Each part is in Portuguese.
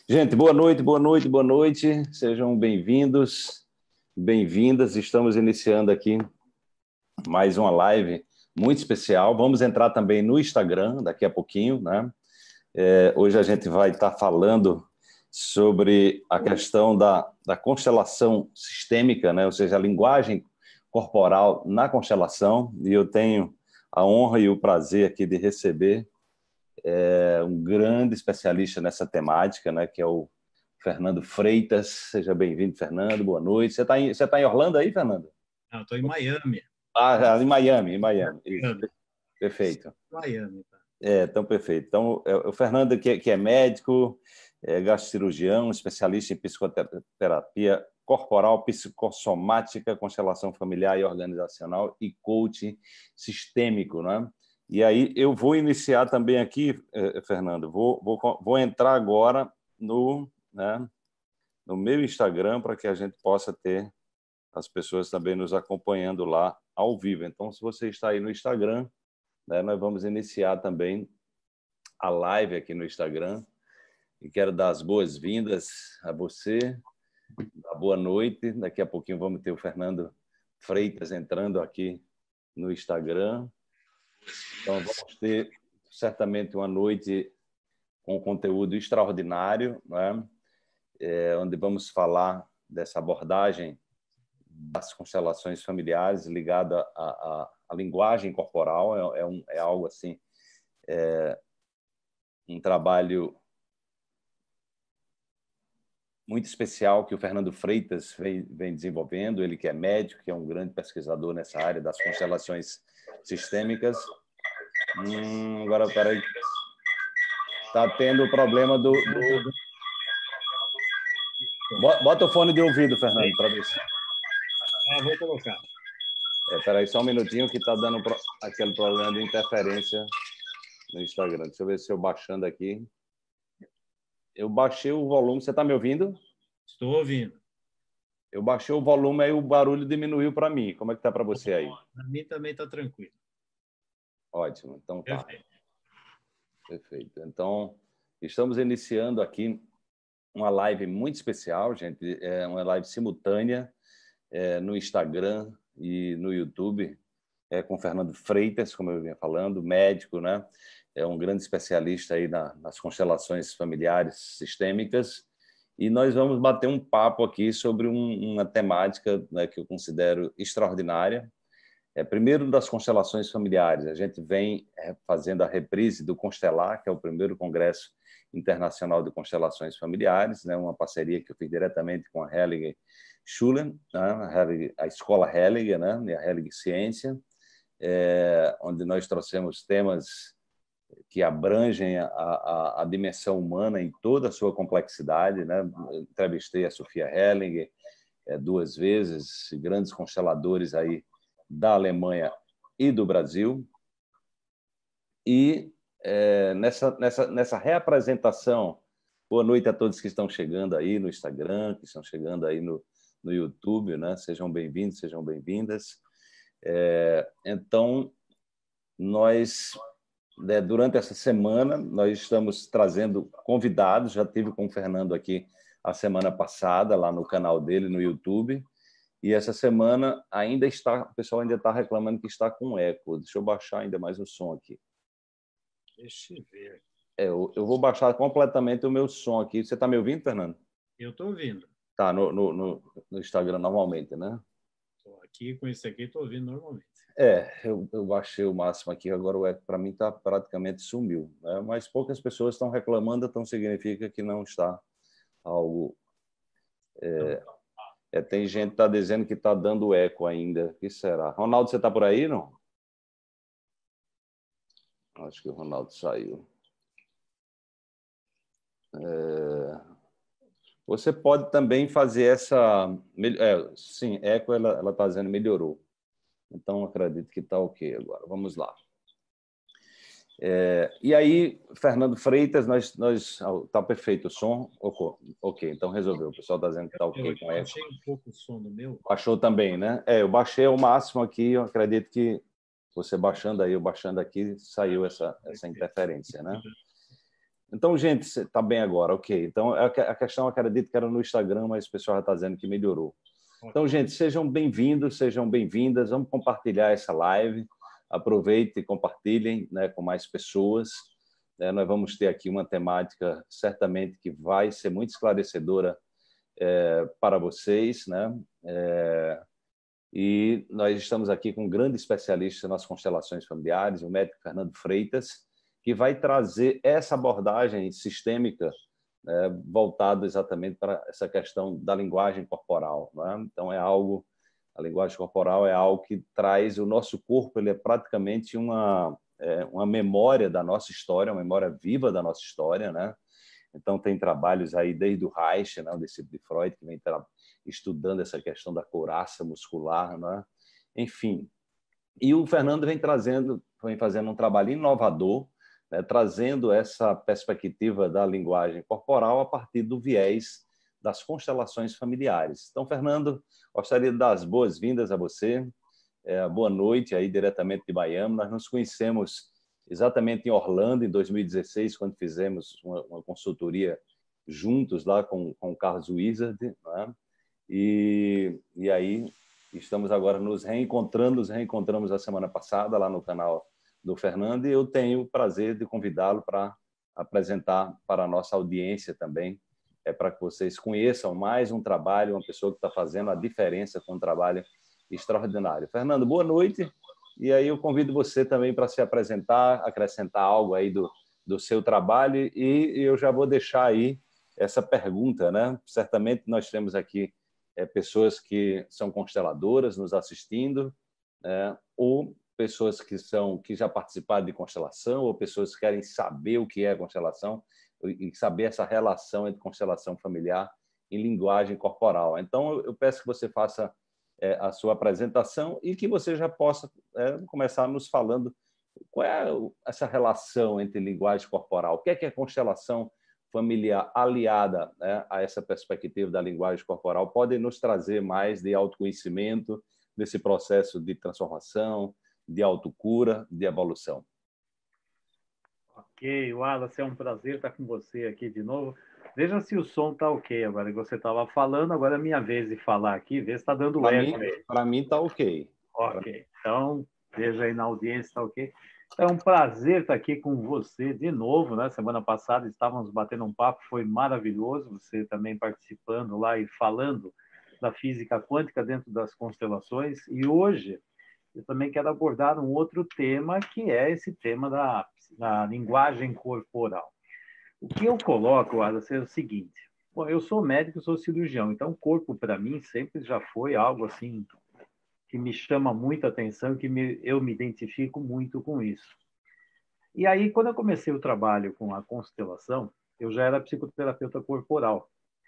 Gente, boa noite, boa noite, boa noite. Sejam bem-vindos, bem-vindas. Estamos iniciando aqui mais uma live muito especial. Vamos entrar também no Instagram daqui a pouquinho, né? Hoje a gente vai estar falando sobre a questão da constelação sistêmica, né? Ou seja, a linguagem corporal na constelação. E eu tenho a honra e o prazer aqui de receber um grande especialista nessa temática, né? Que é o Fernando Freitas. Seja bem-vindo, Fernando. Boa noite. Você tá em Orlando aí, Fernando? Não, estou em Miami. Em Miami, em Miami. Isso. Miami. Perfeito. Miami, tá? Então, perfeito. Então, o Fernando, que é médico, gastrocirurgião, especialista em psicoterapia corporal, psicossomática, constelação familiar e organizacional e coaching sistêmico, né? E aí eu vou iniciar também aqui, Fernando, vou entrar agora né, no meu Instagram para que a gente possa ter as pessoas também nos acompanhando lá ao vivo. Então, se você está aí no Instagram, né, nós vamos iniciar também a live aqui no Instagram. E quero dar as boas-vindas a você, a boa noite. Daqui a pouquinho vamos ter o Fernando Freitas entrando aqui no Instagram. Então, vamos ter certamente uma noite com conteúdo extraordinário, né? Onde vamos falar dessa abordagem das constelações familiares ligada à linguagem corporal. É algo assim, um trabalho muito especial que o Fernando Freitas vem desenvolvendo, ele que é médico, que é um grande pesquisador nessa área das constelações sistêmicas. Agora, peraí. Está tendo o problema do... Bota o fone de ouvido, Fernando, para ver se... Vou colocar. Peraí, só um minutinho que está dando aquele problema de interferência no Instagram. Deixa eu ver se eu baixando aqui. Eu baixei o volume. Você está me ouvindo? Estou ouvindo. Eu baixei o volume, aí o barulho diminuiu para mim. Como é que está para você aí? Para mim também está tranquilo. Ótimo, então tá. Perfeito. Perfeito. Então, estamos iniciando aqui uma live muito especial, gente. É uma live simultânea no Instagram e no YouTube, com Fernando Freitas, como eu vinha falando, médico, né? É um grande especialista aí nas constelações familiares sistêmicas. E nós vamos bater um papo aqui sobre uma temática, né, que eu considero extraordinária. Primeiro, das constelações familiares. A gente vem fazendo a reprise do Constelar, que é o primeiro congresso internacional de constelações familiares, né, uma parceria que eu fiz diretamente com a Hellinger Schulen, né, a escola Hellinger, né, e a Hellinger Ciência, onde nós trouxemos temas que abrangem a dimensão humana em toda a sua complexidade, né? Entrevistei a Sofia Hellinger 2 vezes, grandes consteladores aí da Alemanha e do Brasil. E nessa reapresentação, boa noite a todos que estão chegando aí no Instagram, que estão chegando aí no YouTube, né? Sejam bem-vindos, sejam bem-vindas. Então, nós, durante essa semana, nós estamos trazendo convidados. Já tive com o Fernando aqui a semana passada, lá no canal dele, no YouTube. E essa semana o pessoal ainda está reclamando que está com eco. Deixa eu baixar ainda mais o som aqui. Deixa eu ver. Eu vou baixar completamente o meu som aqui. Você está me ouvindo, Fernando? Eu estou ouvindo. Tá, no Instagram normalmente, né? Estou aqui com esse aqui, estou ouvindo normalmente. Eu baixei o máximo aqui, agora o eco para mim tá praticamente sumiu, né? Mas poucas pessoas estão reclamando, então significa que não está algo... tem gente que está dizendo que está dando eco ainda. O que será? Ronaldo, você está por aí, não? Acho que o Ronaldo saiu. Você pode também fazer essa... sim, eco, ela está dizendo melhorou. Então, acredito que está ok agora. Vamos lá. E aí, Fernando Freitas, tá perfeito o som? Ok, então resolveu. O pessoal está dizendo que está ok com eco. Eu baixei um pouco o som do meu. Baixou também, né? Eu baixei ao máximo aqui, eu acredito que você baixando aí, eu baixando aqui, saiu essa interferência, né? Então, gente, está bem agora, ok. Então, a questão, acredito que era no Instagram, mas o pessoal já está dizendo que melhorou. Então, gente, sejam bem-vindos, sejam bem-vindas. Vamos compartilhar essa live. Aproveitem e compartilhem, né, com mais pessoas. Nós vamos ter aqui uma temática, certamente, que vai ser muito esclarecedora para vocês, né? E nós estamos aqui com um grande especialista nas constelações familiares, o médico Fernando Freitas, que vai trazer essa abordagem sistêmica, voltada exatamente para essa questão da linguagem corporal, né? Então, a linguagem corporal é algo que traz o nosso corpo, ele é praticamente uma memória da nossa história, uma memória viva da nossa história, né? Então, tem trabalhos aí desde o Reich, né, o discípulo de Freud, que vem estudando essa questão da couraça muscular, né? Enfim. E o Fernando vem fazendo um trabalho inovador, né, trazendo essa perspectiva da linguagem corporal a partir do viés das constelações familiares. Então, Fernando, gostaria de dar as boas-vindas a você. Boa noite, aí diretamente de Miami. Nós nos conhecemos exatamente em Orlando, em 2016, quando fizemos uma consultoria juntos lá com o Carlos Wizard, né? E aí estamos agora nos reencontramos a semana passada lá no canal do Fernando, e eu tenho o prazer de convidá-lo para apresentar para a nossa audiência também, para que vocês conheçam mais um trabalho, uma pessoa que está fazendo a diferença com um trabalho extraordinário. Fernando, boa noite. E aí eu convido você também para se apresentar, acrescentar algo aí do seu trabalho, e eu já vou deixar aí essa pergunta, né? Certamente nós temos aqui pessoas que são consteladoras nos assistindo, ou pessoas que já participaram de constelação, ou pessoas que querem saber o que é constelação e saber essa relação entre constelação familiar e linguagem corporal. Então, eu peço que você faça a sua apresentação e que você já possa começar nos falando qual é essa relação entre linguagem corporal, o que é constelação familiar aliada, né, a essa perspectiva da linguagem corporal, pode nos trazer mais de autoconhecimento, desse processo de transformação, de autocura, de evolução. Ok, Wallace, é um prazer estar com você aqui de novo. Veja se o som está ok agora que você estava falando, agora é minha vez de falar aqui, vê se está dando eco. Para mim está ok. Ok, então veja aí na audiência, está ok. É um prazer estar aqui com você de novo, né? Semana passada estávamos batendo um papo, foi maravilhoso, você também participando lá e falando da física quântica dentro das constelações. E hoje eu também quero abordar um outro tema, que é esse tema da linguagem corporal. O que eu coloco, Wallace, é o seguinte. Bom, eu sou médico, sou cirurgião, então o corpo, para mim, sempre já foi algo assim que me chama muita atenção, eu me identifico muito com isso. E aí, quando eu comecei o trabalho com a constelação, eu já era psicoterapeuta corporal.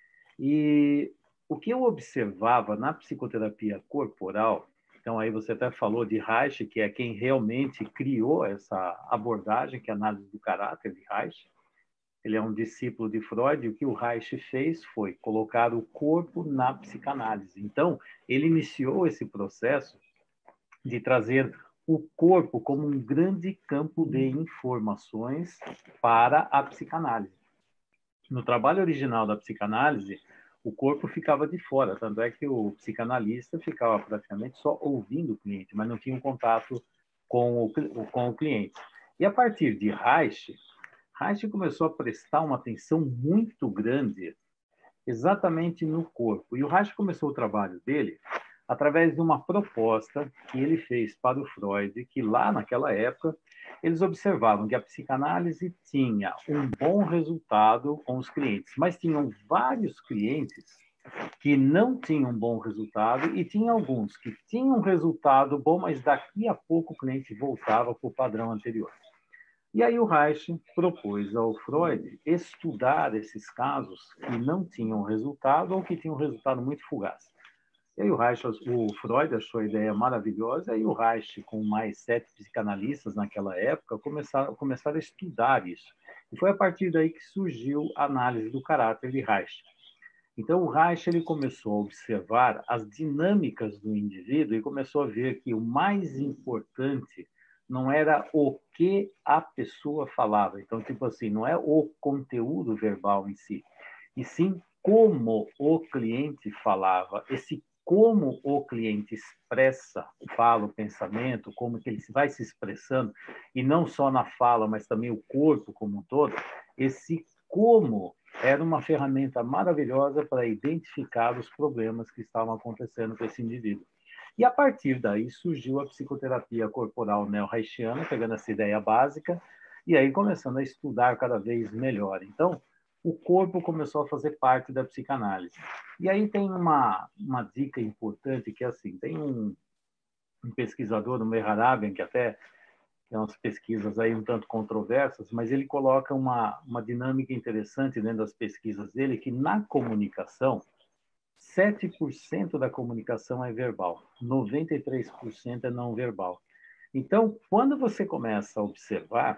E o que eu observava na psicoterapia corporal, então aí você até falou de Reich, que é quem realmente criou essa abordagem, que é a análise do caráter de Reich. Ele é um discípulo de Freud, e o que o Reich fez foi colocar o corpo na psicanálise. Então, ele iniciou esse processo de trazer o corpo como um grande campo de informações para a psicanálise. No trabalho original da psicanálise, o corpo ficava de fora, tanto é que o psicanalista ficava praticamente só ouvindo o cliente, mas não tinha um contato com o cliente. E a partir de Reich começou a prestar uma atenção muito grande exatamente no corpo. E o Reich começou o trabalho dele através de uma proposta que ele fez para o Freud, que lá naquela época eles observavam que a psicanálise tinha um bom resultado com os clientes, mas tinham vários clientes que não tinham um bom resultado e tinha alguns que tinham um resultado bom, mas daqui a pouco o cliente voltava para o padrão anterior. E aí o Reich propôs ao Freud estudar esses casos que não tinham resultado ou que tinham um resultado muito fugaz. E aí o Freud achou a ideia maravilhosa, e o Reich, com mais 7 psicanalistas naquela época, começaram a estudar isso. E foi a partir daí que surgiu a análise do caráter de Reich. Então, o Reich ele começou a observar as dinâmicas do indivíduo e começou a ver que o mais importante não era o que a pessoa falava. Então, tipo assim, não é o conteúdo verbal em si, e sim como o cliente falava, esse como o cliente expressa, fala o pensamento, como que ele vai se expressando, e não só na fala, mas também o corpo como um todo, esse como era uma ferramenta maravilhosa para identificar os problemas que estavam acontecendo com esse indivíduo. E a partir daí surgiu a psicoterapia corporal neo-haitiana, pegando essa ideia básica, e aí começando a estudar cada vez melhor. Então, o corpo começou a fazer parte da psicanálise. E aí tem uma dica importante que é assim, tem um pesquisador, o Mehrabian, que até tem umas pesquisas aí um tanto controversas, mas ele coloca uma dinâmica interessante dentro das pesquisas dele, que na comunicação, 7% da comunicação é verbal, 93% é não verbal. Então, quando você começa a observar,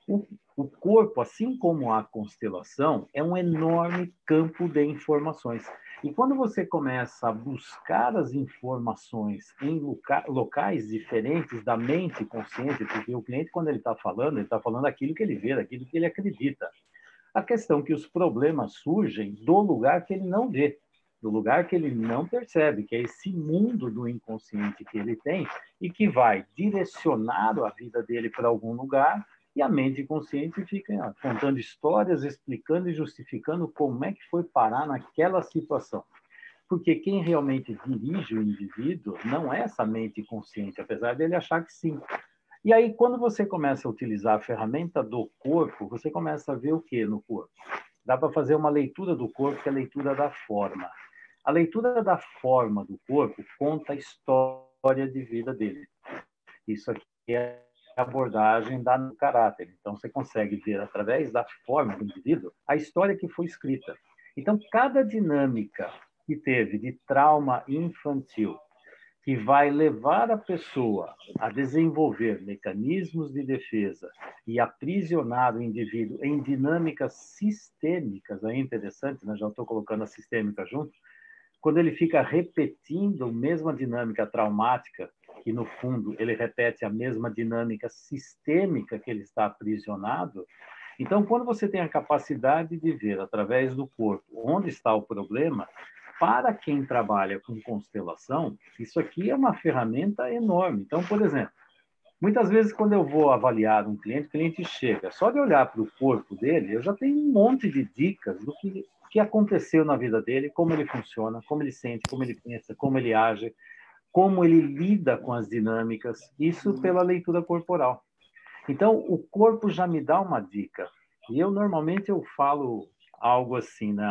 o corpo, assim como a constelação, é um enorme campo de informações. E quando você começa a buscar as informações em locais diferentes da mente consciente, porque o cliente, quando ele está falando aquilo que ele vê, aquilo que ele acredita. A questão é que os problemas surgem do lugar que ele não vê, do lugar que ele não percebe, que é esse mundo do inconsciente que ele tem e que vai direcionar a vida dele para algum lugar, e a mente consciente fica contando histórias, explicando e justificando como é que foi parar naquela situação. Porque quem realmente dirige o indivíduo não é essa mente consciente, apesar dele achar que sim. E aí, quando você começa a utilizar a ferramenta do corpo, você começa a ver o que no corpo? Dá para fazer uma leitura do corpo, que é a leitura da forma. A leitura da forma do corpo conta a história de vida dele. Isso aqui é a abordagem do caráter. Então, você consegue ver, através da forma do indivíduo, a história que foi escrita. Então, cada dinâmica que teve de trauma infantil, que vai levar a pessoa a desenvolver mecanismos de defesa e aprisionar o indivíduo em dinâmicas sistêmicas, é interessante, né? Já estou colocando a sistêmica junto, quando ele fica repetindo a mesma dinâmica traumática, que no fundo ele repete a mesma dinâmica sistêmica que ele está aprisionado. Então, quando você tem a capacidade de ver através do corpo onde está o problema, para quem trabalha com constelação, isso aqui é uma ferramenta enorme. Então, por exemplo, muitas vezes quando eu vou avaliar um cliente, o cliente chega, só de olhar para o corpo dele, eu já tenho um monte de dicas do que aconteceu na vida dele, como ele funciona, como ele sente, como ele pensa, como ele age, como ele lida com as dinâmicas, isso pela leitura corporal. Então, o corpo já me dá uma dica. E eu, normalmente, eu falo algo assim, né?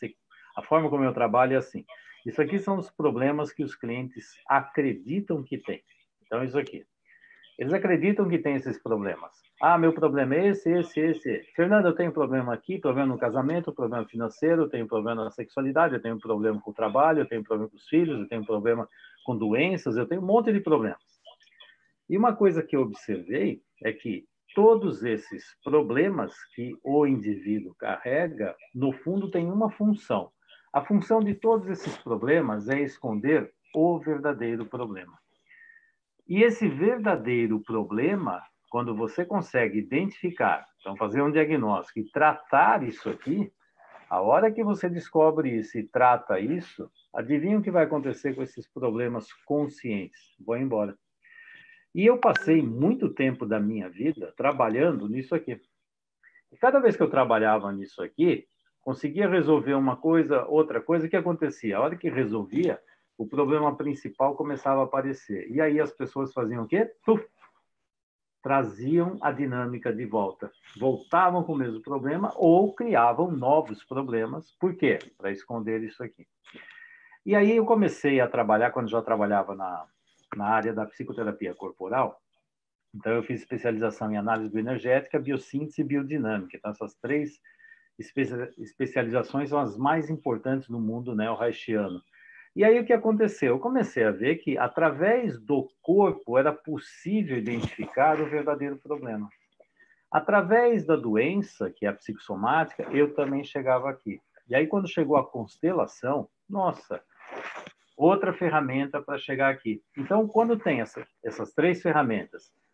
A forma como eu trabalho é assim. Isso aqui são os problemas que os clientes acreditam que têm. Então, isso aqui. Eles acreditam que tem esses problemas. Ah, meu problema é esse. Fernando, eu tenho problema aqui, problema no casamento, problema financeiro, eu tenho problema na sexualidade, eu tenho problema com o trabalho, eu tenho problema com os filhos, eu tenho problema com doenças, eu tenho um monte de problemas. E uma coisa que eu observei é que todos esses problemas que o indivíduo carrega, no fundo, tem uma função. A função de todos esses problemas é esconder o verdadeiro problema. E esse verdadeiro problema, quando você consegue identificar, então fazer um diagnóstico e tratar isso aqui, a hora que você descobre isso e trata isso, adivinha o que vai acontecer com esses problemas conscientes? Vão embora. E eu passei muito tempo da minha vida trabalhando nisso aqui. E cada vez que eu trabalhava nisso aqui, conseguia resolver uma coisa, outra coisa, o que acontecia? A hora que resolvia, o problema principal começava a aparecer. E aí as pessoas faziam o quê? Traziam a dinâmica de volta. Voltavam com o mesmo problema ou criavam novos problemas. Por quê? Para esconder isso aqui. E aí eu comecei a trabalhar, quando já trabalhava na área da psicoterapia corporal. Então, eu fiz especialização em análise bioenergética, biossíntese e biodinâmica. Então, essas três especializações são as mais importantes no mundo neo-haitiano. E aí, o que aconteceu? Eu comecei a ver que, através do corpo, era possível identificar o verdadeiro problema. Através da doença, que é a psicossomática, eu também chegava aqui. E aí, quando chegou a constelação, nossa, outra ferramenta para chegar aqui. Então, quando tem essas três ferramentas,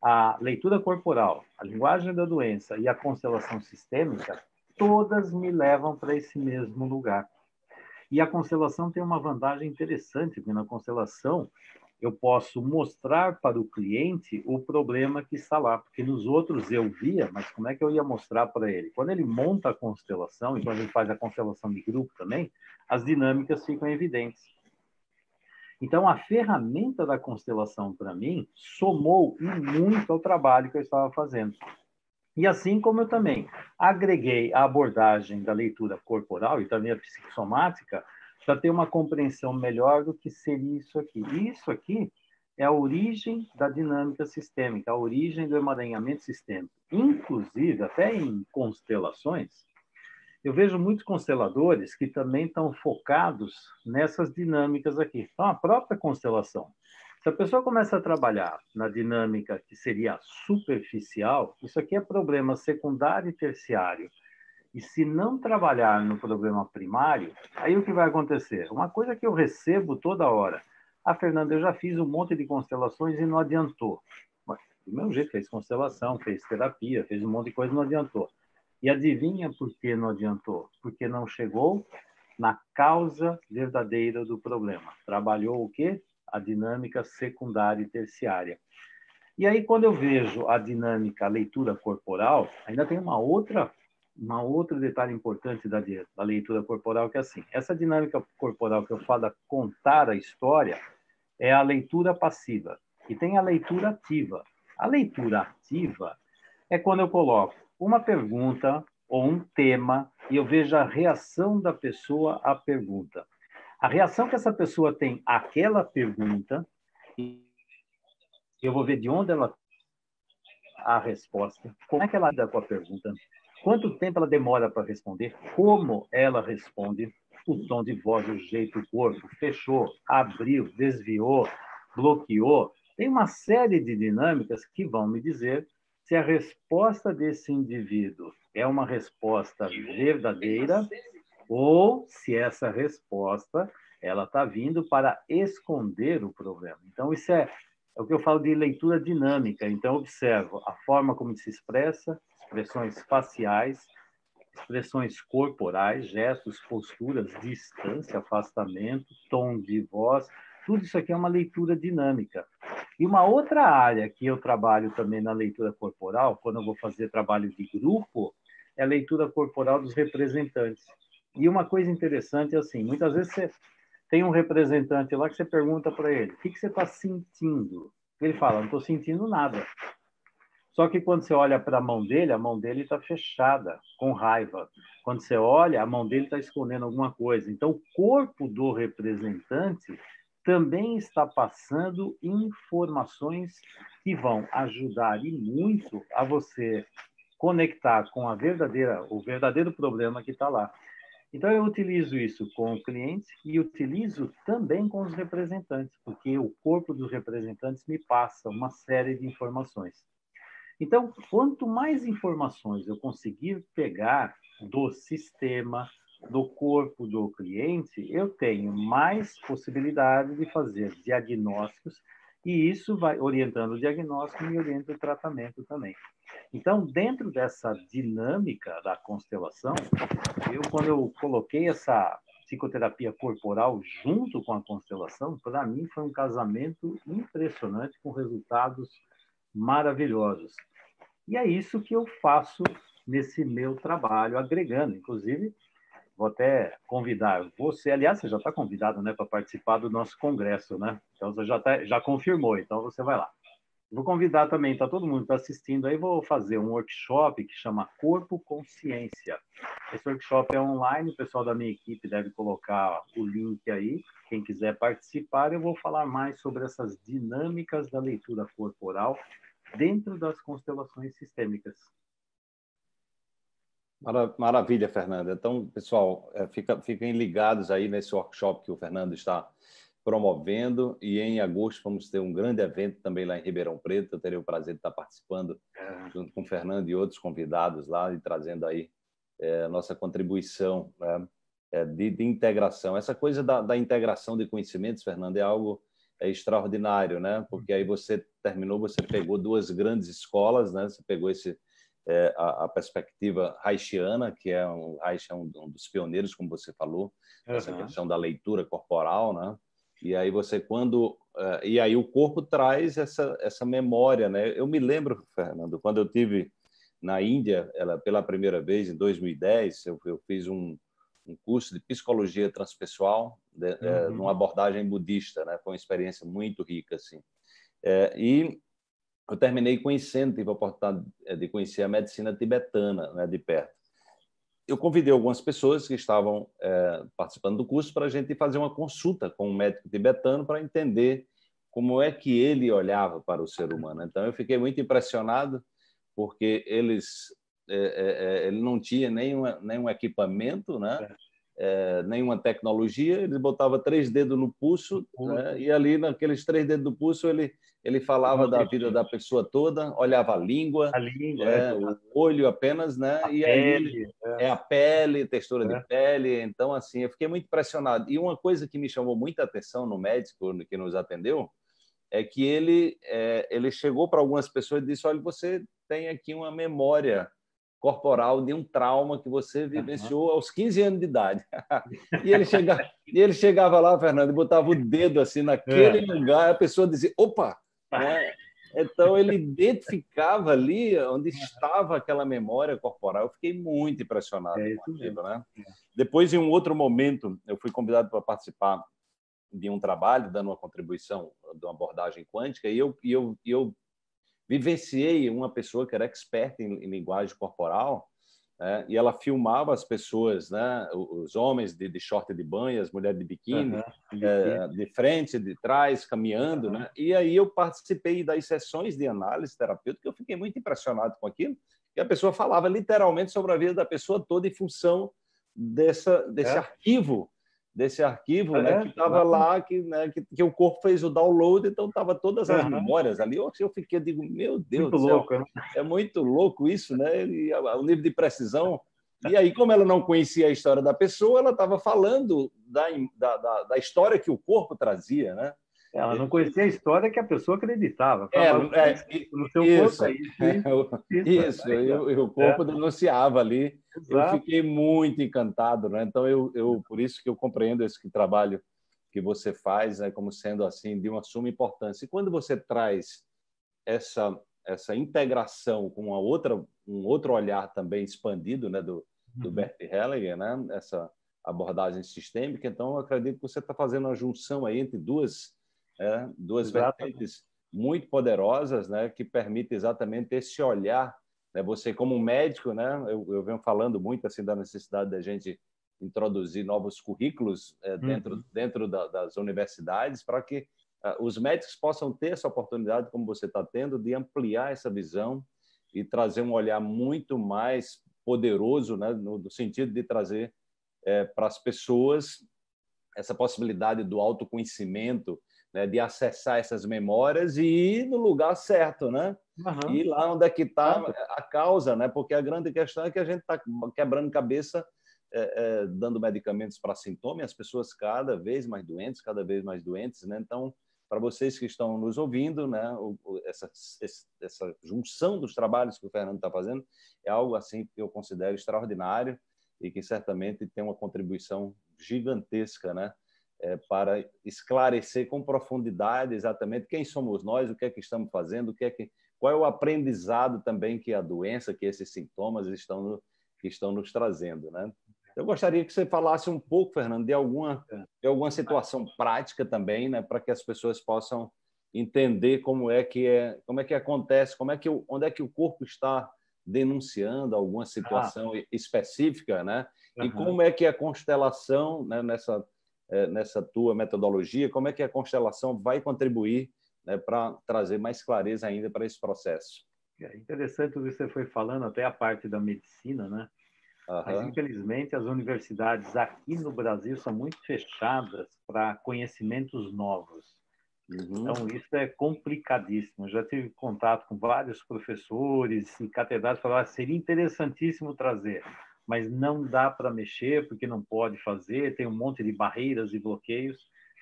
a leitura corporal, a linguagem da doença e a constelação sistêmica, todas me levam para esse mesmo lugar. E a constelação tem uma vantagem interessante, porque na constelação eu posso mostrar para o cliente o problema que está lá, porque nos outros eu via, mas como é que eu ia mostrar para ele? Quando ele monta a constelação, e quando ele faz a constelação de grupo também, as dinâmicas ficam evidentes. Então, a ferramenta da constelação, para mim, somou muito ao trabalho que eu estava fazendo. E assim como eu também agreguei a abordagem da leitura corporal e também a psicossomática para ter uma compreensão melhor do que seria isso aqui. E isso aqui é a origem da dinâmica sistêmica, a origem do emaranhamento sistêmico. Inclusive, até em constelações, eu vejo muitos consteladores que também estão focados nessas dinâmicas aqui. Então, a própria constelação. Se a pessoa começa a trabalhar na dinâmica que seria superficial, isso aqui é problema secundário e terciário. E se não trabalhar no problema primário, aí o que vai acontecer? Uma coisa que eu recebo toda hora. Ah, Fernanda, eu já fiz um monte de constelações e não adiantou. Mas, do mesmo jeito, fez constelação, fez terapia, fez um monte de coisa e não adiantou. E adivinha por que não adiantou? Porque não chegou na causa verdadeira do problema. Trabalhou o quê? A dinâmica secundária e terciária. E aí, quando eu vejo a dinâmica, a leitura corporal, ainda tem uma outro detalhe importante da leitura corporal, que é assim, essa dinâmica corporal que eu falo da contar a história é a leitura passiva. E tem a leitura ativa. A leitura ativa é quando eu coloco uma pergunta ou um tema e eu vejo a reação da pessoa à pergunta. A reação que essa pessoa tem àquela pergunta, eu vou ver de onde ela a resposta, como é que ela lida com a pergunta, quanto tempo ela demora para responder, como ela responde, o tom de voz, o jeito, o corpo, fechou, abriu, desviou, bloqueou. Tem uma série de dinâmicas que vão me dizer se a resposta desse indivíduo é uma resposta verdadeira ou se essa resposta ela está vindo para esconder o problema. Então, isso é o que eu falo de leitura dinâmica. Então, observo a forma como se expressa, expressões faciais, expressões corporais, gestos, posturas, distância, afastamento, tom de voz. Tudo isso aqui é uma leitura dinâmica. E uma outra área que eu trabalho também na leitura corporal, quando eu vou fazer trabalho de grupo, é a leitura corporal dos representantes. E uma coisa interessante é assim, muitas vezes você tem um representante lá que você pergunta para ele, o que você está sentindo? Ele fala, não estou sentindo nada. Só que quando você olha para a mão dele está fechada, com raiva. Quando você olha, a mão dele está escondendo alguma coisa. Então, o corpo do representante também está passando informações que vão ajudar e muito a você conectar com o verdadeiro problema que está lá. Então, eu utilizo isso com o cliente e utilizo também com os representantes, porque o corpo dos representantes me passa uma série de informações. Então, quanto mais informações eu conseguir pegar do sistema, do corpo do cliente, eu tenho mais possibilidade de fazer diagnósticos e isso vai orientando o diagnóstico e orienta o tratamento também. Então, dentro dessa dinâmica da constelação, quando eu coloquei essa psicoterapia corporal junto com a constelação, para mim foi um casamento impressionante com resultados maravilhosos. E é isso que eu faço nesse meu trabalho, agregando. Inclusive, vou até convidar você, aliás, você já está convidado, né, para participar do nosso congresso, né? Então, você já confirmou, então você vai lá. Vou convidar também, está todo mundo que está assistindo aí, vou fazer um workshop que chama Corpo Consciência. Esse workshop é online, o pessoal da minha equipe deve colocar o link aí. Quem quiser participar, eu vou falar mais sobre essas dinâmicas da leitura corporal dentro das constelações sistêmicas. Maravilha, Fernanda. Então, pessoal, fiquem ligados aí nesse workshop que o Fernando está promovendo, e em agosto vamos ter um grande evento também lá em Ribeirão Preto. Eu terei o prazer de estar participando junto com o Fernando e outros convidados lá e trazendo aí a nossa contribuição, né, de integração. Essa coisa da integração de conhecimentos, Fernando, é algo é extraordinário, né? Porque aí você terminou, você pegou duas grandes escolas, né? Você pegou a perspectiva Reichiana, que Reich é um dos pioneiros, como você falou, essa questão da leitura corporal, né? E aí e aí o corpo traz essa memória, né? Eu me lembro, Fernando, quando eu tive na Índia, pela primeira vez em 2010, eu fiz um curso de psicologia transpessoal, numa abordagem budista, né? Foi uma experiência muito rica, assim. E eu terminei tive a oportunidade de conhecer a medicina tibetana, né, de perto. Eu convidei algumas pessoas que estavam participando do curso para a gente fazer uma consulta com um médico tibetano para entender como é que ele olhava para o ser humano. Então, eu fiquei muito impressionado porque ele não tinha nenhum equipamento, né? Nenhuma tecnologia, ele botava 3 dedos no pulso, né? E ali, naqueles 3 dedos do pulso, ele falava da vida da pessoa toda, olhava a língua, o olho apenas, né? E ali a pele, textura de pele. Então, assim, eu fiquei muito impressionado. E uma coisa que me chamou muita atenção no médico que nos atendeu é que ele chegou para algumas pessoas e disse: olha, você tem aqui uma memória corporal de um trauma que você vivenciou aos 15 anos de idade. E ele chegava lá, Fernando, e botava o dedo assim naquele lugar, a pessoa dizia: opa! Né? Então, ele identificava ali onde estava aquela memória corporal. Eu fiquei muito impressionado com aquilo, né? Depois, em um outro momento, eu fui convidado para participar de um trabalho, dando uma contribuição de uma abordagem quântica, e eu vivenciei uma pessoa que era experta em linguagem corporal, né? E ela filmava as pessoas, né? Os homens de short de banho, as mulheres de biquíni, de frente, de trás, caminhando, né? E aí eu participei das sessões de análise terapêutica, eu fiquei muito impressionado com aquilo, e a pessoa falava literalmente sobre a vida da pessoa toda em função desse arquivo, né, que estava lá, que o corpo fez o download, então estava todas as memórias ali. Eu fiquei, digo, meu Deus do céu, louco, né? É muito louco isso, né? E o nível de precisão. E aí, como ela não conhecia a história da pessoa, ela estava falando da história que o corpo trazia, né? Ela não conhecia a história que a pessoa acreditava. No seu corpo é isso. E o corpo denunciava ali. Exato. Eu fiquei muito encantado, né? Então, por isso que eu compreendo esse trabalho que você faz, né, como sendo assim de uma suma importância. E quando você traz essa integração com um outro olhar também expandido, né, do Bert Hellinger, né? Essa abordagem sistêmica, então eu acredito que você está fazendo uma junção aí entre duas vertentes muito poderosas, né, que permite exatamente esse olhar, né? Você como um médico, né, eu venho falando muito assim da necessidade da gente introduzir novos currículos dentro das universidades para que os médicos possam ter essa oportunidade, como você está tendo, de ampliar essa visão e trazer um olhar muito mais poderoso, né, no sentido de trazer para as pessoas essa possibilidade do autoconhecimento, né, de acessar essas memórias e ir no lugar certo, né? E lá onde é que está a causa, né? Porque a grande questão é que a gente está quebrando cabeça, dando medicamentos para sintomas, e as pessoas cada vez mais doentes, né? Então, para vocês que estão nos ouvindo, né, essa junção dos trabalhos que o Fernando está fazendo é algo assim que eu considero extraordinário e que certamente tem uma contribuição gigantesca, né, para esclarecer com profundidade exatamente quem somos nós, o que é que estamos fazendo, qual é o aprendizado também que a doença, que esses sintomas estão nos trazendo, né? Eu gostaria que você falasse um pouco, Fernando, de alguma situação prática também, né, para que as pessoas possam entender como é que acontece, onde é que o corpo está denunciando alguma situação específica, né? E como é que a constelação, né, nessa tua metodologia, como é que a constelação vai contribuir, né, para trazer mais clareza ainda para esse processo? É interessante o que você foi falando, até a parte da medicina, né? Mas, infelizmente, as universidades aqui no Brasil são muito fechadas para conhecimentos novos. Então, isso é complicadíssimo. Eu já tive contato com vários professores e catedráticos que falaram que seria interessantíssimo trazer, mas não dá para mexer, porque não pode fazer, tem um monte de barreiras e bloqueios.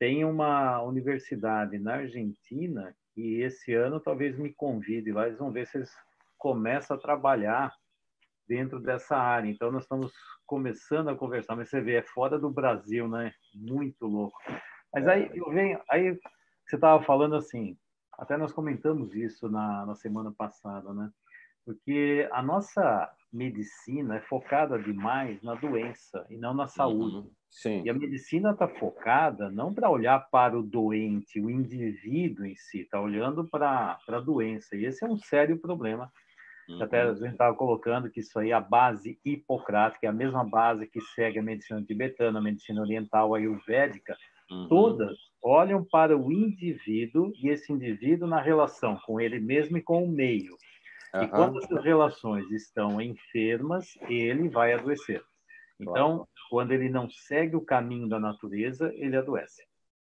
tem uma universidade na Argentina que esse ano talvez me convide lá, eles vão ver se eles começam a trabalhar dentro dessa área. Então, nós estamos começando a conversar, mas você vê, é fora do Brasil, né? Muito louco. Mas aí você estava falando assim, até nós comentamos isso na semana passada, né? Porque a nossa medicina é focada demais na doença e não na saúde. Sim. E a medicina está focada não para olhar para o doente, o indivíduo em si, está olhando para a doença. E esse é um sério problema. Até a gente estava colocando que isso aí é a base hipocrática, é a mesma base que segue a medicina tibetana, a medicina oriental, a ayurvédica. Todas olham para o indivíduo e esse indivíduo na relação com ele mesmo e com o meio. E quando essas relações estão enfermas, ele vai adoecer. Então, quando ele não segue o caminho da natureza, ele adoece.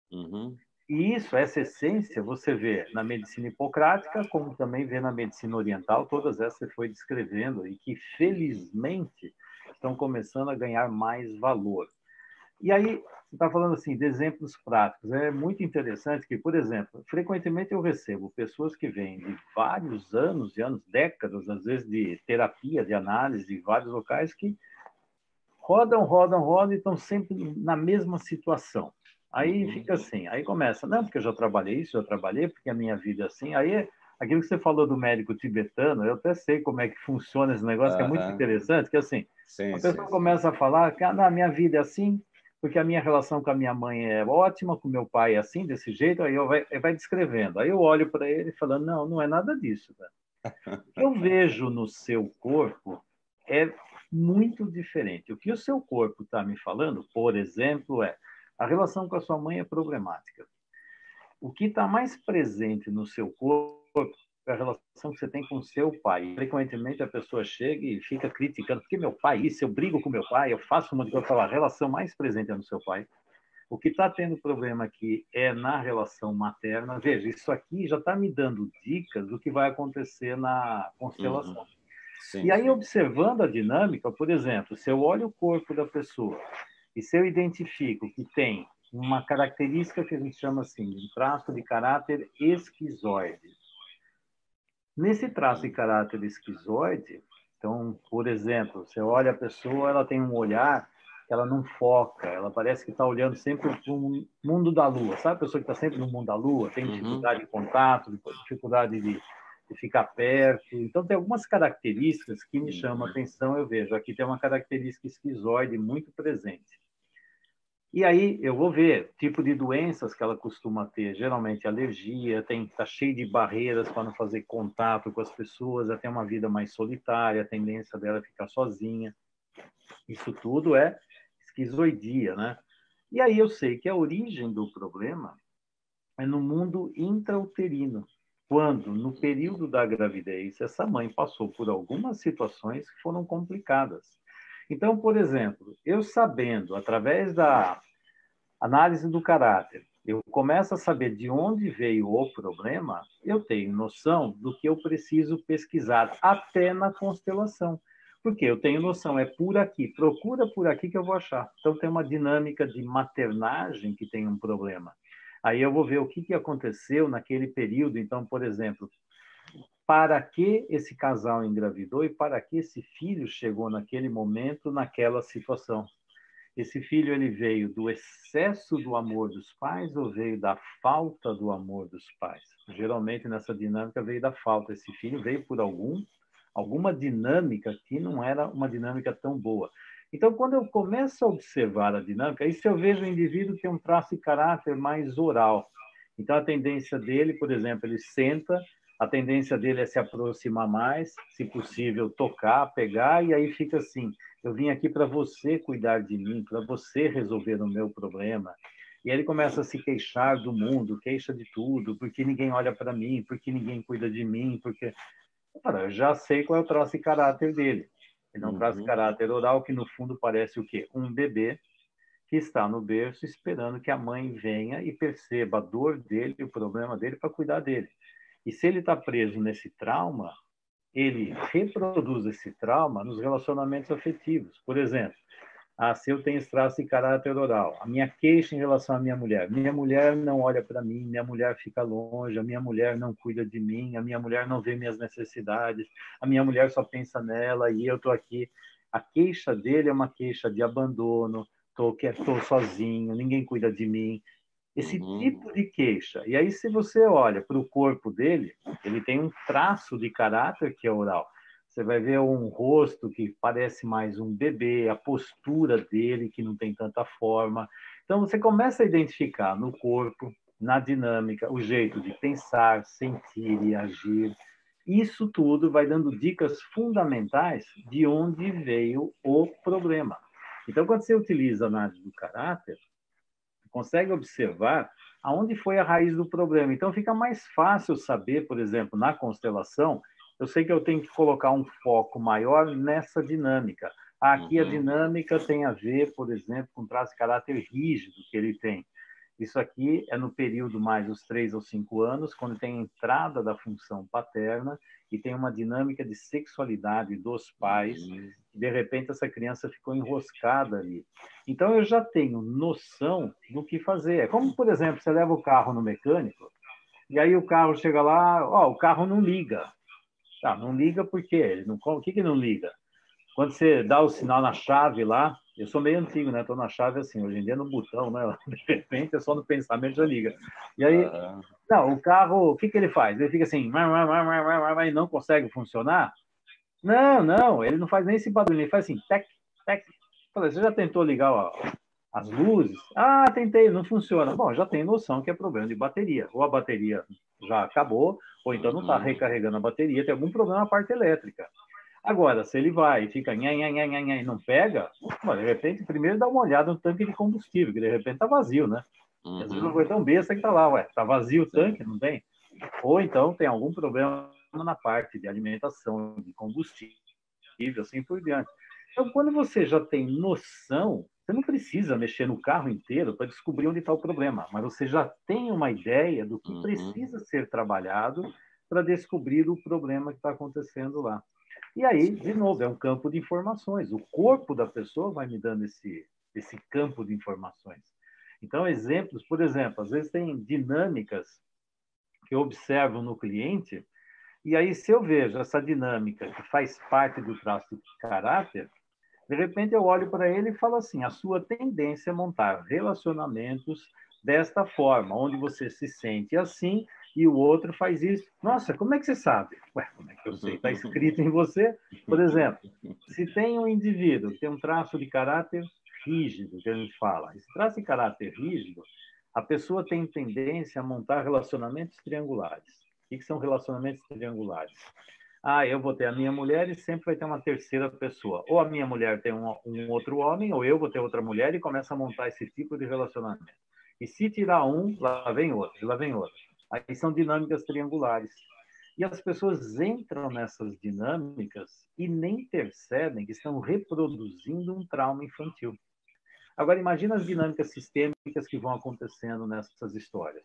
E isso, essa essência, você vê na medicina hipocrática, como também vê na medicina oriental, todas essas você foi descrevendo e que, felizmente, estão começando a ganhar mais valor. E aí, você está falando assim, de exemplos práticos. É muito interessante que, por exemplo, frequentemente eu recebo pessoas que vêm de vários anos, décadas, às vezes, de terapia, de análise, de vários locais que rodam e estão sempre na mesma situação. Aí fica assim, aí começa, não, porque eu já trabalhei isso, já trabalhei, porque a minha vida é assim. Aí, aquilo que você falou do médico tibetano, eu até sei como é que funciona esse negócio, que é muito interessante, que assim, a pessoa começa a falar que a minha vida é assim, porque a minha relação com a minha mãe é ótima, com meu pai é assim, desse jeito, aí vai descrevendo. Aí eu olho para ele falando, não, não é nada disso. Cara. O que eu vejo no seu corpo é muito diferente. O que o seu corpo está me falando, por exemplo, é a relação com a sua mãe é problemática. O que está mais presente no seu corpo é a relação que você tem com o seu pai. Frequentemente a pessoa chega e fica criticando, porque meu pai, isso, eu brigo com meu pai, eu faço uma coisa, a relação mais presente é no seu pai. O que está tendo problema aqui é na relação materna. Veja, isso aqui já está me dando dicas do que vai acontecer na constelação. E aí, observando a dinâmica, por exemplo, se eu olho o corpo da pessoa e se eu identifico que tem uma característica que a gente chama assim, de traço de caráter esquizoide. Nesse traço de caráter esquizoide, então, por exemplo, você olha a pessoa, ela tem um olhar que ela não foca, ela parece que está olhando sempre para o mundo da lua. Sabe a pessoa que está sempre no mundo da lua, tem dificuldade de contato, dificuldade de ficar perto. Então, tem algumas características que me chamam a atenção, eu vejo. Aqui tem uma característica esquizoide muito presente. E aí eu vou ver tipo de doenças que ela costuma ter, geralmente alergia, está cheio de barreiras para não fazer contato com as pessoas, ela tem uma vida mais solitária, a tendência dela é ficar sozinha. Isso tudo é esquizoidia, né? E aí eu sei que a origem do problema é no mundo intrauterino, quando, no período da gravidez, essa mãe passou por algumas situações que foram complicadas. Então, por exemplo, eu sabendo, através da análise do caráter, eu começo a saber de onde veio o problema, eu tenho noção do que eu preciso pesquisar, até na constelação. Porque eu tenho noção, é por aqui, procura por aqui que eu vou achar. Então, tem uma dinâmica de maternagem que tem um problema. Aí eu vou ver o que aconteceu naquele período. Então, por exemplo, para que esse casal engravidou e para que esse filho chegou naquele momento, naquela situação. Esse filho ele veio do excesso do amor dos pais ou veio da falta do amor dos pais? Geralmente, nessa dinâmica, veio da falta. Esse filho veio por alguma dinâmica que não era uma dinâmica tão boa. Então, quando eu começo a observar a dinâmica, aí se eu vejo o indivíduo que tem um traço de caráter mais oral. Então, a tendência dele, por exemplo, ele senta, a tendência dele é se aproximar mais, se possível, tocar, pegar, e aí fica assim, eu vim aqui para você cuidar de mim, para você resolver o meu problema. E aí ele começa a se queixar do mundo, queixa de tudo, porque ninguém olha para mim, porque ninguém cuida de mim, porque... Cara, eu já sei qual é o traço de caráter dele. Ele é um traço de caráter oral que, no fundo, parece o quê? Um bebê que está no berço esperando que a mãe venha e perceba a dor dele, o problema dele, para cuidar dele. E se ele está preso nesse trauma, ele reproduz esse trauma nos relacionamentos afetivos. Por exemplo, Ah, se eu tenho esse traço de caráter oral, a minha queixa em relação à minha mulher não olha para mim, minha mulher fica longe, a minha mulher não cuida de mim, a minha mulher não vê minhas necessidades, a minha mulher só pensa nela e eu estou aqui. A queixa dele é uma queixa de abandono, estou sozinho, ninguém cuida de mim. Esse tipo de queixa. E aí, se você olha para o corpo dele, ele tem um traço de caráter que é oral. Você vai ver um rosto que parece mais um bebê, a postura dele que não tem tanta forma. Então, você começa a identificar no corpo, na dinâmica, o jeito de pensar, sentir e agir. Isso tudo vai dando dicas fundamentais de onde veio o problema. Então, quando você utiliza a análise do caráter, consegue observar aonde foi a raiz do problema. Então, fica mais fácil saber, por exemplo, na constelação, eu sei que eu tenho que colocar um foco maior nessa dinâmica. Aqui a dinâmica tem a ver, por exemplo, com o traço de caráter rígido que ele tem. Isso aqui é no período mais dos 3 ou 5 anos, quando tem a entrada da função paterna e tem uma dinâmica de sexualidade dos pais. De repente, essa criança ficou enroscada ali. Então, eu já tenho noção do que fazer. É como, por exemplo, você leva o carro no mecânico e aí o carro chega lá, o carro não liga. Tá, não liga por quê? Ele não, o que não liga? Quando você dá o sinal na chave lá, eu sou meio antigo, né? Estou na chave assim, hoje em dia no botão, né? De repente é só no pensamento já liga. E aí, não, o carro, o que ele faz? Ele fica assim, e não consegue funcionar? Não, ele não faz nem esse barulho, ele faz assim, tec, tec. Falei, você já tentou ligar as luzes? Ah, tentei, não funciona. Bom, já tem noção que é problema de bateria. Ou a bateria já acabou, ou então não está recarregando a bateria, tem algum problema na parte elétrica. Agora, se ele vai e fica e não pega, de repente, primeiro dá uma olhada no tanque de combustível, que de repente está vazio, né? Às vezes não foi tão besta que está lá, está vazio o tanque, não tem? Ou então tem algum problema na parte de alimentação, de combustível, assim por diante. Então, quando você já tem noção, você não precisa mexer no carro inteiro para descobrir onde está o problema, mas você já tem uma ideia do que precisa ser trabalhado para descobrir o problema que está acontecendo lá. E aí, de novo, é um campo de informações. O corpo da pessoa vai me dando esse campo de informações. Então, exemplos, por exemplo, às vezes tem dinâmicas que eu observo no cliente, e aí se eu vejo essa dinâmica que faz parte do traço de caráter, de repente eu olho para ele e falo assim, a sua tendência é montar relacionamentos desta forma, onde você se sente assim e o outro faz isso. Nossa, como é que você sabe? Ué, como é que eu sei? Está escrito em você? Por exemplo, se tem um indivíduo que tem um traço de caráter rígido, que a gente fala, esse traço de caráter rígido, a pessoa tem tendência a montar relacionamentos triangulares. O que são relacionamentos triangulares? Ah, eu vou ter a minha mulher e sempre vai ter uma terceira pessoa. Ou a minha mulher tem um outro homem, ou eu vou ter outra mulher e começa a montar esse tipo de relacionamento. E se tirar um, lá vem outro, lá vem outro. Aí são dinâmicas triangulares. E as pessoas entram nessas dinâmicas e nem percebem que estão reproduzindo um trauma infantil. Agora, imagina as dinâmicas sistêmicas que vão acontecendo nessas histórias.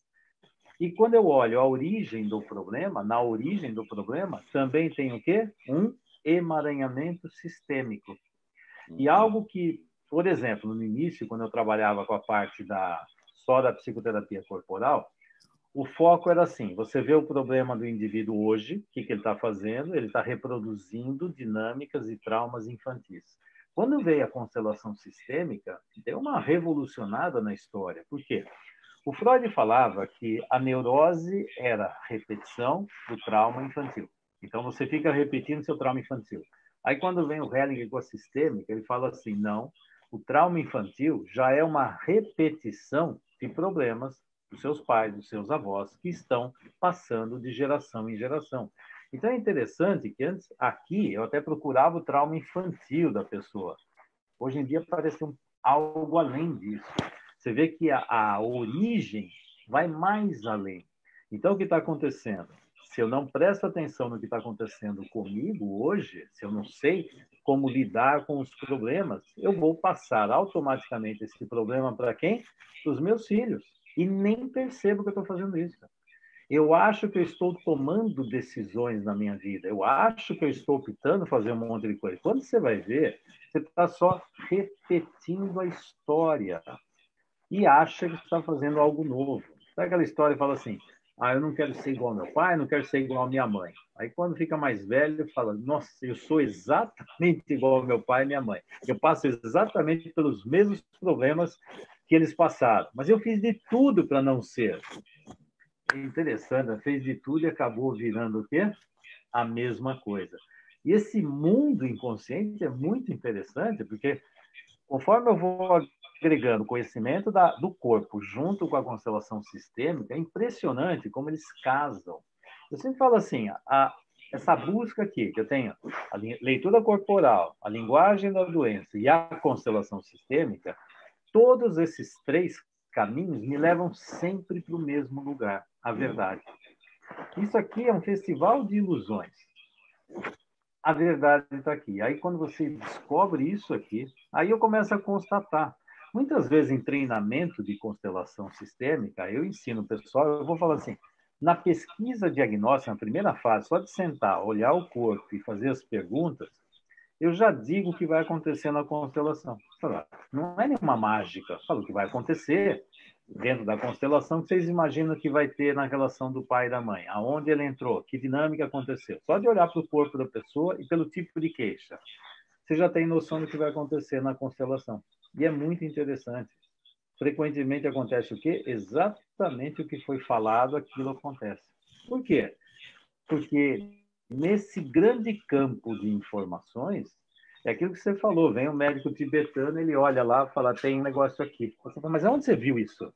E quando eu olho a origem do problema, na origem do problema, também tem o quê? Um emaranhamento sistêmico. E algo que, por exemplo, no início, quando eu trabalhava com a parte só da psicoterapia corporal, o foco era assim, você vê o problema do indivíduo hoje, o que ele está fazendo? Ele está reproduzindo dinâmicas e traumas infantis. Quando veio a constelação sistêmica, deu uma revolucionada na história. Por quê? O Freud falava que a neurose era repetição do trauma infantil. Então, você fica repetindo seu trauma infantil. Aí, quando vem o Hellinger com a sistêmica, ele fala assim, não, o trauma infantil já é uma repetição de problemas dos seus pais, dos seus avós, que estão passando de geração em geração. Então, é interessante que antes, aqui, eu até procurava o trauma infantil da pessoa. Hoje em dia, parece algo além disso. Você vê que a origem vai mais além. Então, o que está acontecendo? Se eu não presto atenção no que está acontecendo comigo hoje, se eu não sei como lidar com os problemas, eu vou passar automaticamente esse problema para quem? Para os meus filhos. E nem percebo que eu estou fazendo isso. Eu acho que eu estou tomando decisões na minha vida. Eu acho que eu estou optando fazer um monte de coisa. Quando você vai ver, você está só repetindo a história e acha que está fazendo algo novo. Sabe aquela história que fala assim, eu não quero ser igual ao meu pai, não quero ser igual à minha mãe. Aí quando fica mais velho, fala, nossa, eu sou exatamente igual ao meu pai e minha mãe. Eu passo exatamente pelos mesmos problemas que eles passaram. Mas eu fiz de tudo para não ser. É interessante, fez de tudo e acabou virando o quê? A mesma coisa. E esse mundo inconsciente é muito interessante, porque conforme eu vou agregando conhecimento do corpo junto com a constelação sistêmica, é impressionante como eles casam. Eu sempre falo assim, essa busca aqui, que eu tenho a leitura corporal, a linguagem da doença e a constelação sistêmica, todos esses três caminhos me levam sempre para o mesmo lugar, a verdade. Isso aqui é um festival de ilusões. A verdade está aqui. Aí, quando você descobre isso aqui, aí eu começo a constatar. Muitas vezes, em treinamento de constelação sistêmica, eu ensino o pessoal, eu vou falar assim, na pesquisa diagnóstica, na primeira fase, só de sentar, olhar o corpo e fazer as perguntas, eu já digo o que vai acontecer na constelação. Não é nenhuma mágica. Falo o que vai acontecer dentro da constelação que vocês imaginam que vai ter na relação do pai e da mãe. Aonde ele entrou, que dinâmica aconteceu. Só de olhar para o corpo da pessoa e pelo tipo de queixa, você já tem noção do que vai acontecer na constelação. E é muito interessante. Frequentemente acontece o quê? Exatamente o que foi falado, aquilo acontece. Por quê? Porque nesse grande campo de informações, é aquilo que você falou, vem um médico tibetano, ele olha lá e fala, tem um negócio aqui. Você fala, mas onde você viu isso?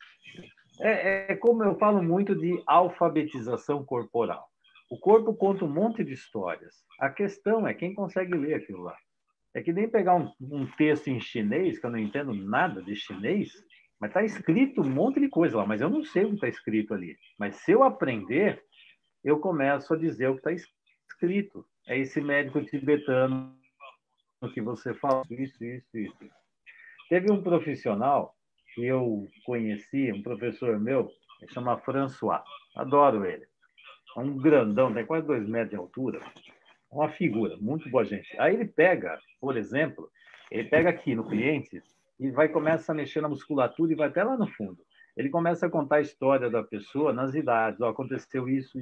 É como eu falo muito de alfabetização corporal. O corpo conta um monte de histórias. A questão é quem consegue ler aquilo lá. É que nem pegar um texto em chinês, que eu não entendo nada de chinês, mas está escrito um monte de coisa lá, mas eu não sei o que está escrito ali. Mas se eu aprender, eu começo a dizer o que está escrito. É esse médico tibetano que você fala, isso. Teve um profissional que eu conheci, um professor meu, ele chama François. Adoro ele. É um grandão, tem quase 2 metros de altura. Uma figura, muito boa gente. Aí ele pega, por exemplo, ele pega aqui no cliente e começa a mexer na musculatura e vai até lá no fundo. Ele começa a contar a história da pessoa nas idades. Aconteceu isso.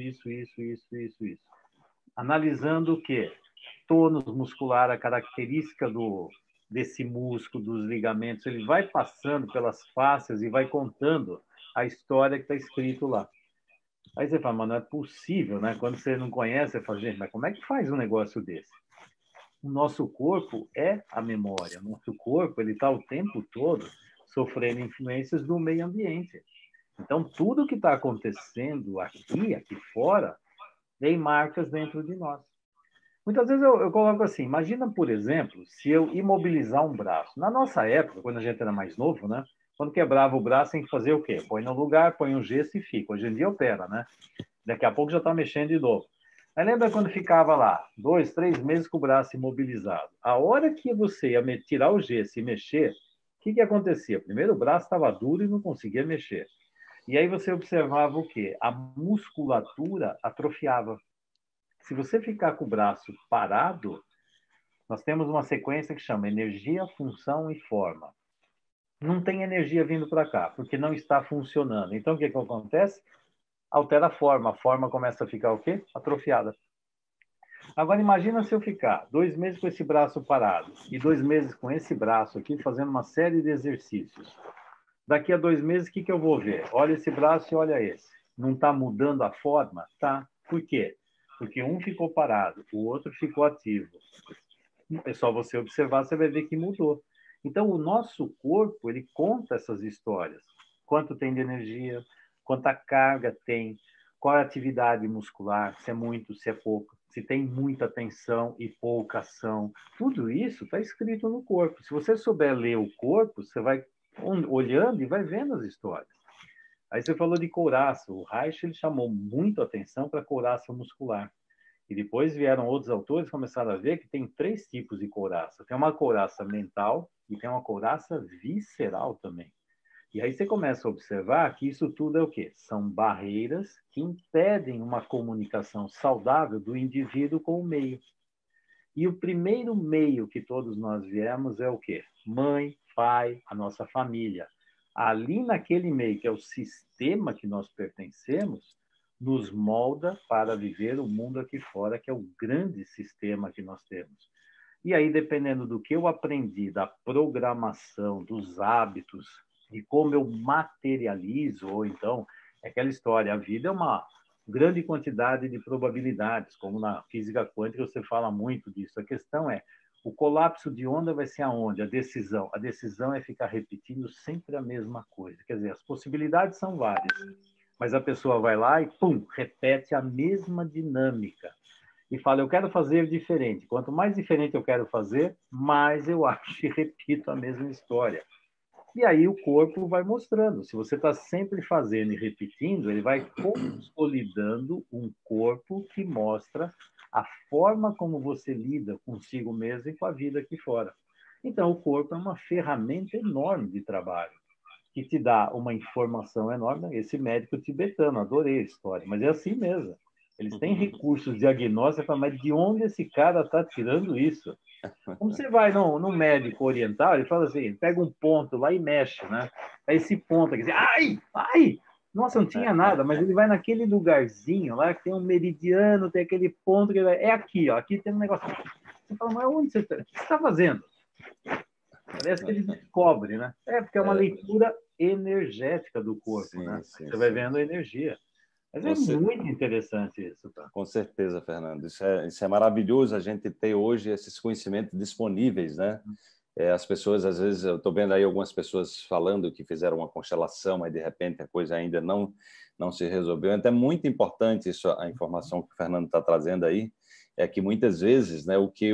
Analisando o quê? Tônus muscular, a característica desse músculo, dos ligamentos. Ele vai passando pelas faces e vai contando a história que está escrito lá. Aí você fala, mas não é possível, né? Quando você não conhece, você fala, gente, mas como é que faz um negócio desse? O nosso corpo é a memória. O nosso corpo, ele está o tempo todo sofrendo influências do meio ambiente. Então, tudo que está acontecendo aqui fora, tem marcas dentro de nós. Muitas vezes eu coloco assim, imagina, por exemplo, se eu imobilizar um braço. Na nossa época, quando a gente era mais novo, né? Quando quebrava o braço, tem que fazer o quê? Põe no lugar, põe um gesso e fica. Hoje em dia opera, né? Daqui a pouco já está mexendo de novo. Aí lembra quando ficava lá, 2, 3 meses com o braço imobilizado? A hora que você ia tirar o gesso e mexer, o que acontecia? Primeiro o braço estava duro e não conseguia mexer. E aí você observava o quê? A musculatura atrofiava. Se você ficar com o braço parado, nós temos uma sequência que chama energia, função e forma. Não tem energia vindo para cá, porque não está funcionando. Então, o que acontece? Altera a forma começa a ficar o quê? Atrofiada. Agora, imagina se eu ficar 2 meses com esse braço parado e 2 meses com esse braço aqui, fazendo uma série de exercícios. Daqui a 2 meses, o que eu vou ver? Olha esse braço e olha esse. Não está mudando a forma? Tá. Por quê? Porque um ficou parado, o outro ficou ativo. É só você observar, você vai ver que mudou. Então, o nosso corpo, ele conta essas histórias. Quanto tem de energia, quanta carga tem, qual é a atividade muscular, se é muito, se é pouco, se tem muita tensão e pouca ação. Tudo isso está escrito no corpo. Se você souber ler o corpo, você vai olhando e vai vendo as histórias. Aí você falou de couraça. O Reich ele chamou muito atenção para a couraça muscular. E depois vieram outros autores e começaram a ver que tem 3 tipos de couraça. Tem uma couraça mental e tem uma couraça visceral também. E aí você começa a observar que isso tudo é o quê? São barreiras que impedem uma comunicação saudável do indivíduo com o meio. E o primeiro meio que todos nós viemos é o quê? Mãe, pai, a nossa família. Ali naquele meio, que é o sistema que nós pertencemos, nos molda para viver o mundo aqui fora, que é o grande sistema que nós temos. E aí, dependendo do que eu aprendi, da programação, dos hábitos, de como eu materializo, ou então, é aquela história, a vida é uma grande quantidade de probabilidades, como na física quântica você fala muito disso. A questão é, o colapso de onda vai ser aonde? A decisão. A decisão é ficar repetindo sempre a mesma coisa. Quer dizer, as possibilidades são várias, mas a pessoa vai lá e, pum, repete a mesma dinâmica. E fala, eu quero fazer diferente. Quanto mais diferente eu quero fazer, mais eu acho e repito a mesma história. E aí o corpo vai mostrando. Se você está sempre fazendo e repetindo, ele vai consolidando um corpo que mostra a forma como você lida consigo mesmo e com a vida aqui fora. Então, o corpo é uma ferramenta enorme de trabalho, que te dá uma informação enorme. Esse médico tibetano, adorei a história, mas é assim mesmo. Eles têm recursos diagnósticos, mas de onde esse cara está tirando isso? Como você vai no médico oriental, ele fala assim, pega um ponto lá e mexe, né? Aí esse ponto aqui, ai, nossa, não tinha nada, mas ele vai naquele lugarzinho lá que tem um meridiano, tem aquele ponto que é aqui, ó, aqui tem um negócio. Você fala, mas onde você está? O que você está fazendo? Parece que ele descobre, né? É, porque é uma leitura energética do corpo, sim, né? sim, você vai sim. vendo a energia. Mas é Você... muito interessante isso, tá? Com certeza, Fernando. Isso é maravilhoso a gente ter hoje esses conhecimentos disponíveis, né? As pessoas, às vezes, eu estou vendo aí algumas pessoas falando que fizeram uma constelação, mas de repente a coisa ainda não se resolveu. Então é muito importante isso, a informação que o Fernando está trazendo aí, é que muitas vezes, né, o que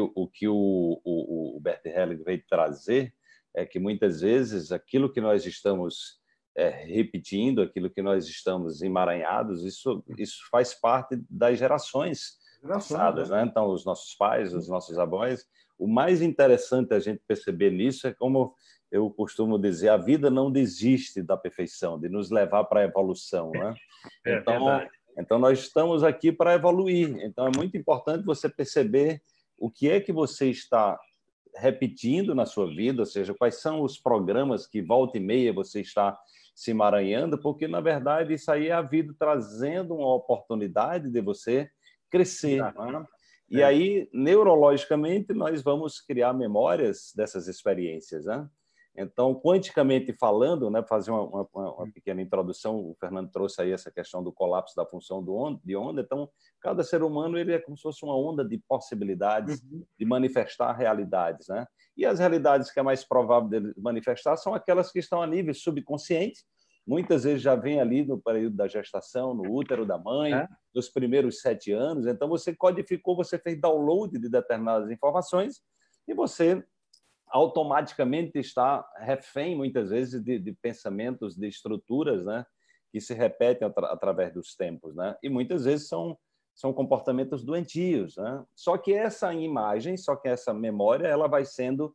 o Bert Hellinger veio trazer é que muitas vezes aquilo que nós estamos repetindo, aquilo que nós estamos emaranhados, isso faz parte das gerações passadas, né? Então, os nossos pais, os nossos avós. O mais interessante a gente perceber nisso é como eu costumo dizer, a vida não desiste da perfeição, de nos levar para a evolução, né? Então, nós estamos aqui para evoluir. Então, é muito importante você perceber o que é que você está repetindo na sua vida, ou seja, quais são os programas que volta e meia você está se emaranhando, porque, na verdade, isso aí é a vida trazendo uma oportunidade de você crescer. Né? E aí, neurologicamente, nós vamos criar memórias dessas experiências. Né? Então, quanticamente falando, né, fazer uma pequena introdução, o Fernando trouxe aí essa questão do colapso da função de onda. Então, cada ser humano ele é como se fosse uma onda de possibilidades de manifestar realidades. Né? E as realidades que é mais provável de manifestar são aquelas que estão a nível subconsciente, muitas vezes já vem ali no período da gestação, no útero da mãe, nos primeiros 7 anos. Então, você codificou, você fez download de determinadas informações e você automaticamente está refém, muitas vezes, de pensamentos, de estruturas, né, que se repetem através dos tempos. Né? E muitas vezes são comportamentos doentios. Né? Só que essa imagem, só que essa memória, ela vai sendo,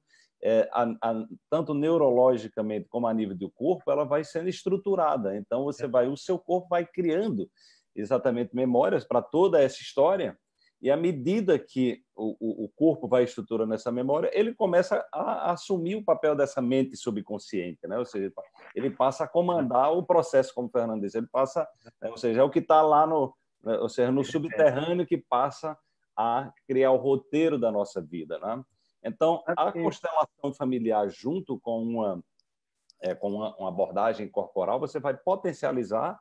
tanto neurologicamente como a nível do corpo, ela vai sendo estruturada. Então, o seu corpo vai criando exatamente memórias para toda essa história, e à medida que o corpo vai estruturando essa memória, ele começa a assumir o papel dessa mente subconsciente, né? Ou seja, ele passa a comandar o processo, como o Fernando disse, ele passa, ou seja, é o que está lá ou seja, no subterrâneo que passa a criar o roteiro da nossa vida, né? Então, a constelação familiar junto com uma abordagem corporal, você vai potencializar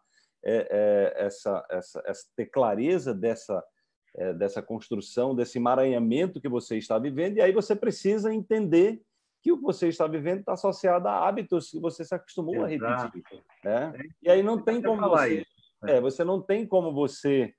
essa ter clareza dessa construção, desse emaranhamento que você está vivendo, e aí você precisa entender que o que você está vivendo está associado a hábitos que você se acostumou a repetir. Né? E aí não tem como você não tem como você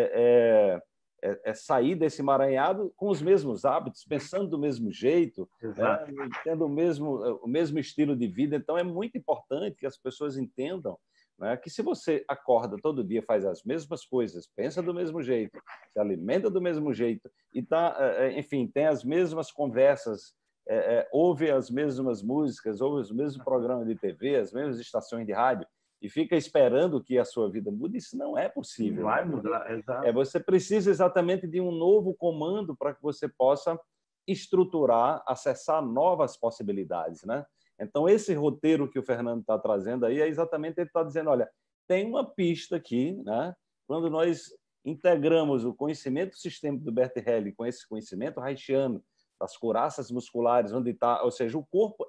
sair desse emaranhado com os mesmos hábitos, pensando do mesmo jeito, né? Tendo o mesmo estilo de vida. Então, é muito importante que as pessoas entendam, né, que se você acorda todo dia, faz as mesmas coisas, pensa do mesmo jeito, se alimenta do mesmo jeito, e enfim, tem as mesmas conversas ouve as mesmas músicas, ouve os mesmos programas de TV, as mesmas estações de rádio, e fica esperando que a sua vida mude, isso não é possível. Vai mudar, exato. Você precisa exatamente de um novo comando para que você possa estruturar, acessar novas possibilidades, né? Então, esse roteiro que o Fernando está trazendo aí é exatamente ele está dizendo, olha, tem uma pista aqui, né? Quando nós integramos o conhecimento sistêmico do Bert Helling com esse conhecimento haitiano das couraças musculares, onde está, ou seja, o corpo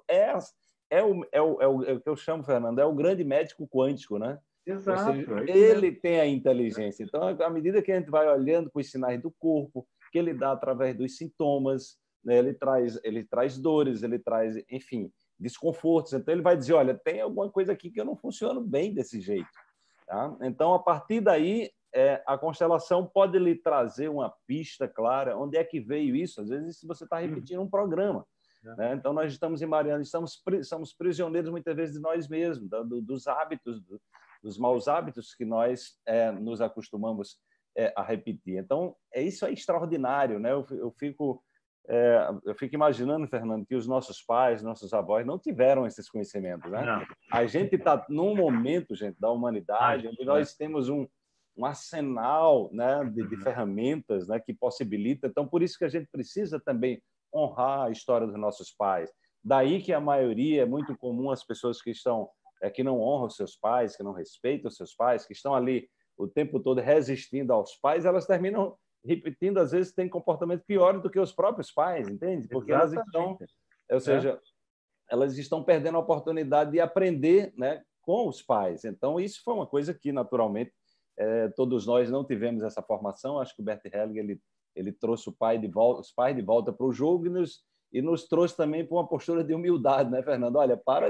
é o que eu chamo, Fernando, é o grande médico quântico, né? Exato. Ou seja, ele tem a inteligência. Então, à medida que a gente vai olhando para os sinais do corpo, que ele dá através dos sintomas, né? Ele traz dores, ele traz, enfim, desconfortos. Então, ele vai dizer, olha, tem alguma coisa aqui que eu não funciono bem desse jeito. Tá? Então, a partir daí, a constelação pode lhe trazer uma pista clara. Onde é que veio isso? Às vezes, se você está repetindo um programa. Né? Então, nós estamos em Mariana, somos prisioneiros, muitas vezes, de nós mesmos, dos hábitos, dos maus hábitos que nós nos acostumamos a repetir. Então, isso é extraordinário. Né? Eu fico imaginando, Fernando, que os nossos pais, nossos avós não tiveram esses conhecimentos. Né? A gente está num momento, gente, da humanidade, onde nós temos um arsenal, né, de ferramentas, né, que possibilita. Então, por isso que a gente precisa também honrar a história dos nossos pais. Daí que a maioria, é muito comum as pessoas que não honram seus pais, que não respeitam seus pais, que estão ali o tempo todo resistindo aos pais, elas terminam repetindo, às vezes, têm comportamento pior do que os próprios pais, entende? Porque elas estão, ou seja, elas estão perdendo a oportunidade de aprender, né, com os pais. Então, isso foi uma coisa que, naturalmente, todos nós não tivemos essa formação. Acho que o Bert Helling ele trouxe os pais de volta para o jogo e nos trouxe também para uma postura de humildade, né, Fernando? Olha, para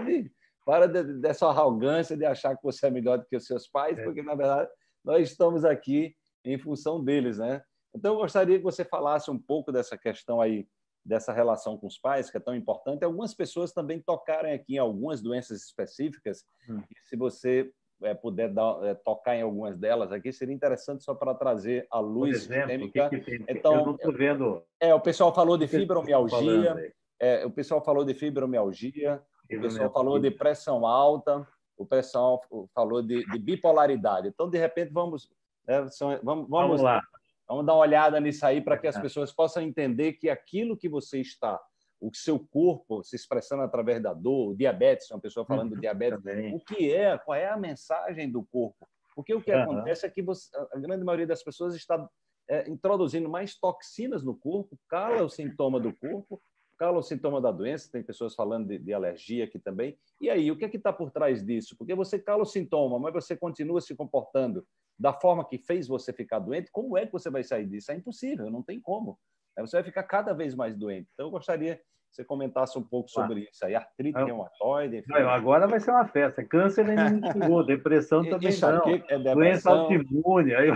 dessa arrogância de achar que você é melhor do que os seus pais, porque, na verdade, nós estamos aqui em função deles, né? Então, eu gostaria que você falasse um pouco dessa questão aí, dessa relação com os pais, que é tão importante. Algumas pessoas também tocarem aqui em algumas doenças específicas. Se você puder tocar em algumas delas aqui, seria interessante só para trazer a luz sistêmica. Então, eu não estou vendo. O pessoal falou de fibromialgia, o pessoal falou de fibromialgia, o pessoal falou de pressão alta, o pessoal falou de bipolaridade. Então, de repente, vamos lá. Vamos dar uma olhada nisso aí para que as pessoas possam entender que aquilo que você está, o seu corpo se expressando através da dor, o diabetes, uma pessoa falando do diabetes, qual é a mensagem do corpo? Porque o que acontece é que a grande maioria das pessoas está introduzindo mais toxinas no corpo, cala o sintoma do corpo, cala o sintoma da doença. Tem pessoas falando de alergia aqui também. E aí, o que é que está por trás disso? Porque você cala o sintoma, mas você continua se comportando da forma que fez você ficar doente. Como é que você vai sair disso? É impossível, não tem como. Você vai ficar cada vez mais doente. Então, eu gostaria que você comentasse um pouco sobre isso aí. Artrite reumatoide. Enfim. Agora vai ser uma festa. Câncer ainda não chegou, depressão também não. Doença autoimune. Aí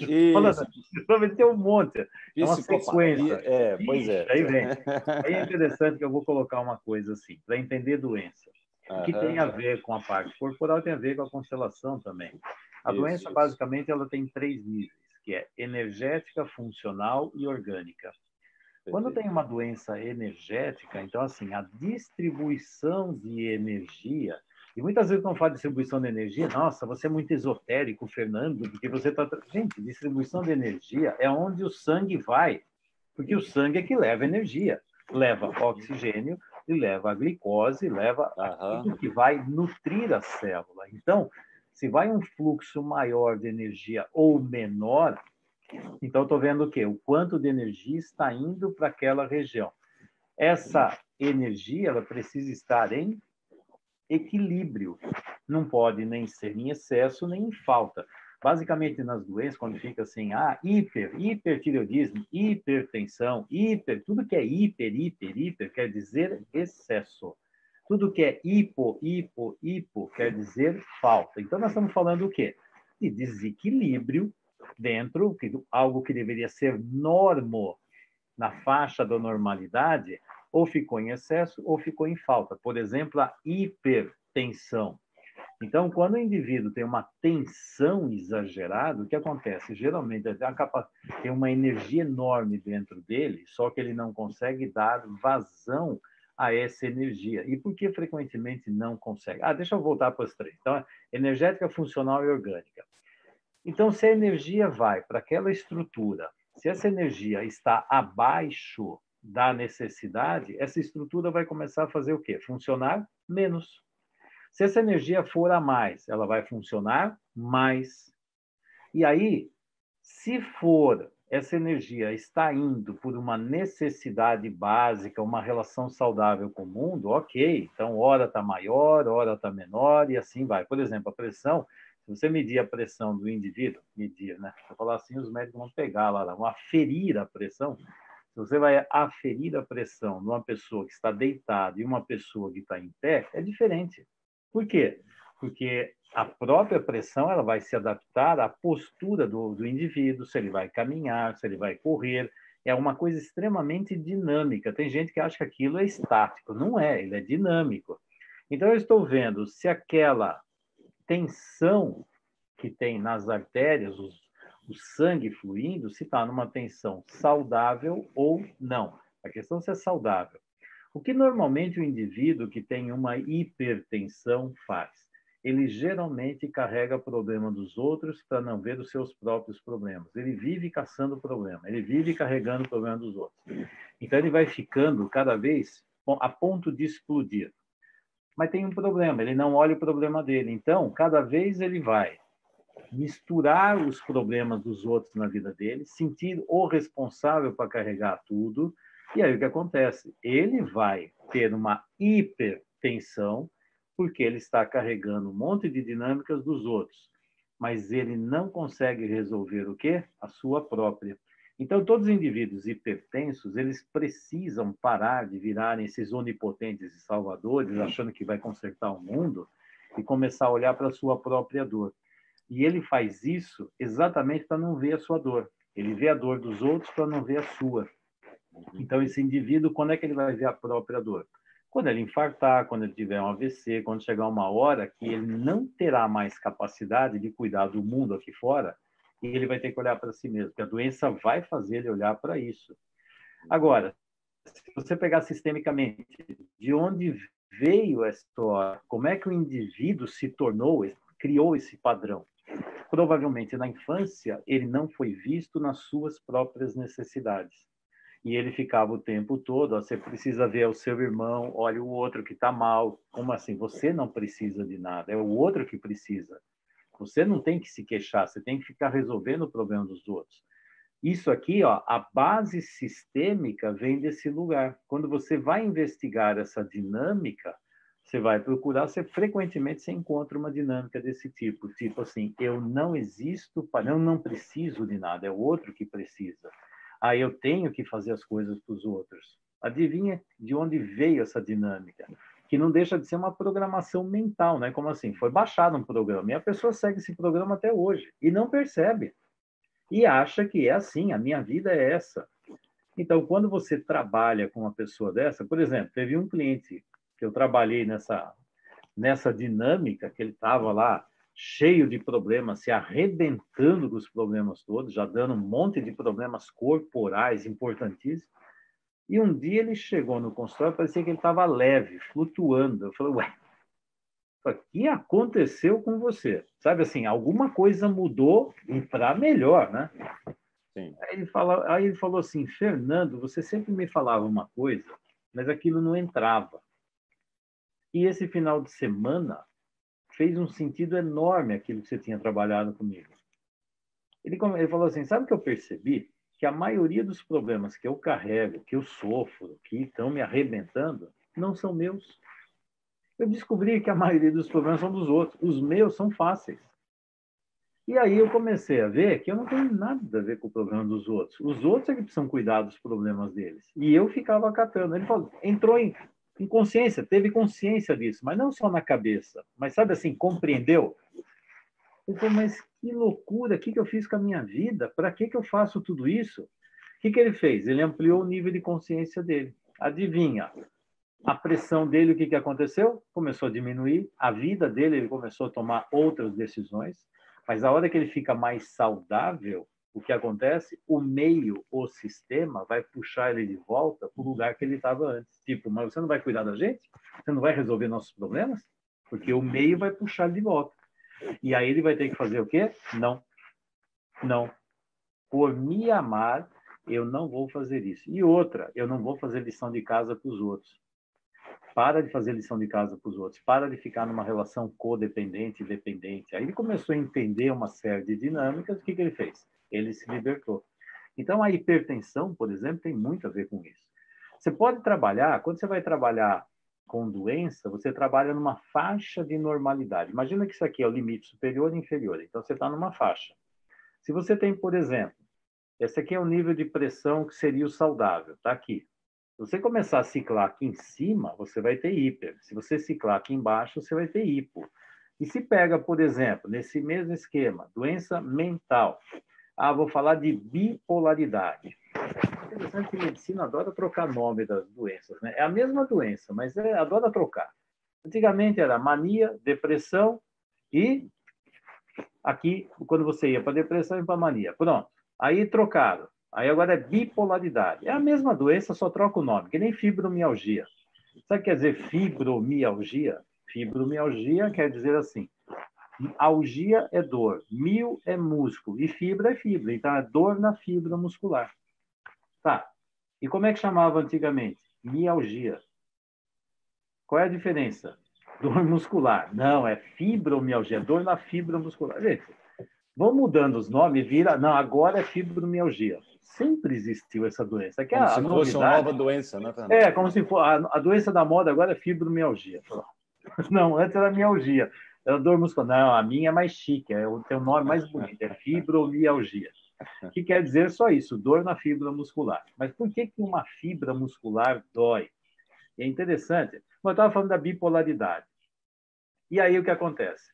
vai ter um monte. É uma sequência. Pois é. Aí vem. Aí é interessante que eu vou colocar uma coisa assim, para entender doença. O que tem a ver com a parte corporal tem a ver com a constelação também. A doença, basicamente, ela tem 3 níveis, que é energética, funcional e orgânica. Quando tem uma doença energética, então, assim, a distribuição de energia, e muitas vezes quando fala de distribuição de energia, nossa, você é muito esotérico, Fernando, porque você está... Gente, distribuição de energia é onde o sangue vai, porque o sangue é que leva energia, leva oxigênio e leva a glicose, leva aquilo que vai nutrir a célula. Então, se vai um fluxo maior de energia ou menor, então estou vendo o quê? O quanto de energia está indo para aquela região. Essa energia ela precisa estar em equilíbrio. Não pode nem ser em excesso, nem em falta. Basicamente, nas doenças, quando fica assim, hipertireoidismo, hipertensão, tudo que é hiper, quer dizer excesso. Tudo que é hipo, quer dizer falta. Então, nós estamos falando o quê? De desequilíbrio dentro, algo que deveria ser normo na faixa da normalidade, ou ficou em excesso ou ficou em falta. Por exemplo, a hipertensão. Então, quando o indivíduo tem uma tensão exagerada, o que acontece? Geralmente, tem uma energia enorme dentro dele, só que ele não consegue dar vazão a essa energia. E por que frequentemente não consegue? Deixa eu voltar para os três. Então, energética, funcional e orgânica. Então, se a energia vai para aquela estrutura, se essa energia está abaixo da necessidade, essa estrutura vai começar a fazer o quê? Funcionar menos. Se essa energia for a mais, ela vai funcionar mais. E aí, se for essa energia está indo por uma necessidade básica, uma relação saudável com o mundo, ok. Então, hora está maior, hora está menor e assim vai. Por exemplo, a pressão, se você medir a pressão do indivíduo, medir, né? Se eu falar assim, os médicos vão pegar lá, vão aferir a pressão. Se você vai aferir a pressão de uma pessoa que está deitada e uma pessoa que está em pé, é diferente. Por quê? Porque a própria pressão ela vai se adaptar à postura do indivíduo, se ele vai caminhar, se ele vai correr. É uma coisa extremamente dinâmica. Tem gente que acha que aquilo é estático. Não é, ele é dinâmico. Então, eu estou vendo se aquela tensão que tem nas artérias, o sangue fluindo, se está numa tensão saudável ou não. A questão é se é saudável. O que normalmente o indivíduo que tem uma hipertensão faz? Ele geralmente carrega problema dos outros para não ver os seus próprios problemas. Ele vive caçando problema, ele vive carregando o problema dos outros. Então, ele vai ficando cada vez a ponto de explodir. Mas tem um problema, ele não olha o problema dele. Então, cada vez ele vai misturar os problemas dos outros na vida dele, sentir o responsável para carregar tudo. E aí o que acontece? Ele vai ter uma hipertensão, porque ele está carregando um monte de dinâmicas dos outros, mas ele não consegue resolver o quê? A sua própria. Então, todos os indivíduos hipertensos, eles precisam parar de virarem esses onipotentes e salvadores, achando que vai consertar o mundo, e começar a olhar para a sua própria dor. E ele faz isso exatamente para não ver a sua dor. Ele vê a dor dos outros para não ver a sua. Então, esse indivíduo, quando é que ele vai ver a própria dor? Quando ele infartar, quando ele tiver um AVC, quando chegar uma hora que ele não terá mais capacidade de cuidar do mundo aqui fora, e ele vai ter que olhar para si mesmo, porque a doença vai fazer ele olhar para isso. Agora, se você pegar sistemicamente, de onde veio essa história, como é que o indivíduo se tornou, criou esse padrão? Provavelmente, na infância, ele não foi visto nas suas próprias necessidades. E ele ficava o tempo todo, você precisa ver o seu irmão, olha o outro que está mal. Como assim? Você não precisa de nada, é o outro que precisa. Você não tem que se queixar, você tem que ficar resolvendo o problema dos outros. Isso aqui, ó, a base sistêmica vem desse lugar. Quando você vai investigar essa dinâmica, você vai procurar, frequentemente você encontra uma dinâmica desse tipo. Tipo assim, eu não existo, eu não preciso de nada, é o outro que precisa. Eu tenho que fazer as coisas para os outros. Adivinha de onde veio essa dinâmica? Que não deixa de ser uma programação mental, né? Como assim? Foi baixado um programa e a pessoa segue esse programa até hoje e não percebe. E acha que é assim, a minha vida é essa. Então, quando você trabalha com uma pessoa dessa, por exemplo, teve um cliente que eu trabalhei nessa dinâmica, que ele estava lá cheio de problemas, se arrebentando dos problemas todos, já dando um monte de problemas corporais importantíssimos. E um dia ele chegou no consultório, parecia que ele estava leve, flutuando. Eu falei, ué, o que aconteceu com você? Sabe assim, alguma coisa mudou e para melhor, né? Sim. Aí ele falou assim, Fernando, você sempre me falava uma coisa, mas aquilo não entrava. E esse final de semana fez um sentido enorme aquilo que você tinha trabalhado comigo. Ele falou assim, sabe o que eu percebi? Que a maioria dos problemas que eu carrego, que eu sofro, que estão me arrebentando, não são meus. Eu descobri que a maioria dos problemas são dos outros. Os meus são fáceis. E aí eu comecei a ver que eu não tenho nada a ver com o problema dos outros. Os outros é que precisam cuidar dos problemas deles. E eu ficava acatando. Ele falou, entrou em consciência, teve consciência disso, mas não só na cabeça, mas sabe assim, compreendeu? Eu falei, mas que loucura, o que eu fiz com a minha vida? Para que eu faço tudo isso? O que ele fez? Ele ampliou o nível de consciência dele. Adivinha? A pressão dele, o que aconteceu? Começou a diminuir. A vida dele, ele começou a tomar outras decisões. Mas a hora que ele fica mais saudável, o que acontece? O meio, o sistema, vai puxar ele de volta para o lugar que ele estava antes. Tipo, mas você não vai cuidar da gente? Você não vai resolver nossos problemas? Porque o meio vai puxar ele de volta. E aí ele vai ter que fazer o quê? Não. Não. Por me amar, eu não vou fazer isso. E outra, eu não vou fazer lição de casa para os outros. Para de fazer lição de casa para os outros. Para de ficar numa relação codependente e dependente. Aí ele começou a entender uma série de dinâmicas. O que ele fez? Ele se libertou. Então, a hipertensão, por exemplo, tem muito a ver com isso. Você pode trabalhar, quando você vai trabalhar com doença, você trabalha numa faixa de normalidade. Imagina que isso aqui é o limite superior e inferior. Então, você está numa faixa. Se você tem, por exemplo, esse aqui é o nível de pressão que seria o saudável, está aqui. Se você começar a ciclar aqui em cima, você vai ter hiper. Se você ciclar aqui embaixo, você vai ter hipo. E se pega, por exemplo, nesse mesmo esquema, doença mental. Vou falar de bipolaridade. É interessante que a medicina adora trocar nome das doenças, né? É a mesma doença, mas adora trocar. Antigamente era mania, depressão e aqui, quando você ia para depressão e para mania. Pronto. Aí trocaram. Aí agora é bipolaridade. É a mesma doença, só troca o nome, que nem fibromialgia. Sabe o que quer dizer fibromialgia? Fibromialgia quer dizer assim, algia é dor, mio é músculo e fibra é fibra. Então, é dor na fibra muscular. Tá. E como é que chamava antigamente? Mialgia. Qual é a diferença? Dor muscular. Não, é fibromialgia, dor na fibra muscular. Gente, vão mudando os nomes, vira... Não, agora é fibromialgia. Sempre existiu essa doença. Que como a se fosse uma nova doença, né, Fernando? É, como se for... A doença da moda agora é fibromialgia. Não, antes era mialgia. Era dor muscular. Não, a minha é mais chique. Tem um nome mais bonito. É fibromialgia. Que quer dizer só isso, dor na fibra muscular. Mas por que uma fibra muscular dói? É interessante. Eu estava falando da bipolaridade. E aí o que acontece?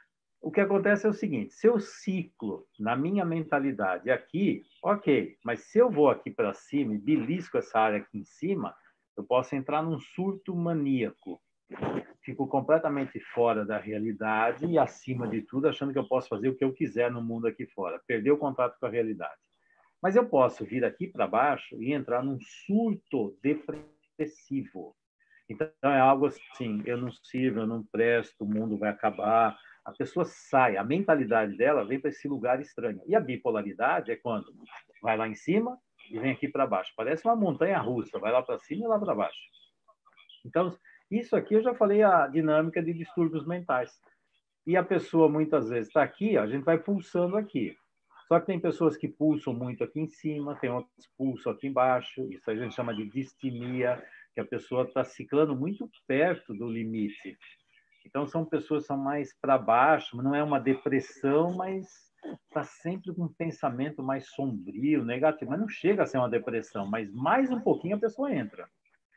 O que acontece é o seguinte, se eu ciclo na minha mentalidade aqui, ok, mas se eu vou aqui para cima e belisco essa área aqui em cima, eu posso entrar num surto maníaco. Fico completamente fora da realidade e, acima de tudo, achando que eu posso fazer o que eu quiser no mundo aqui fora. Perder o contato com a realidade. Mas eu posso vir aqui para baixo e entrar num surto depressivo. Então, é algo assim, eu não sirvo, eu não presto, o mundo vai acabar. A pessoa sai, a mentalidade dela vem para esse lugar estranho. E a bipolaridade é quando vai lá em cima e vem aqui para baixo. Parece uma montanha russa, vai lá para cima e lá para baixo. Então, isso aqui eu já falei a dinâmica de distúrbios mentais. E a pessoa muitas vezes está aqui, a gente vai pulsando aqui. Só que tem pessoas que pulsam muito aqui em cima, tem outras que pulsam aqui embaixo. Isso a gente chama de distimia, que a pessoa está ciclando muito perto do limite. Então, são pessoas que são mais para baixo, não é uma depressão, mas está sempre com um pensamento mais sombrio, negativo. Mas não chega a ser uma depressão, mas mais um pouquinho a pessoa entra.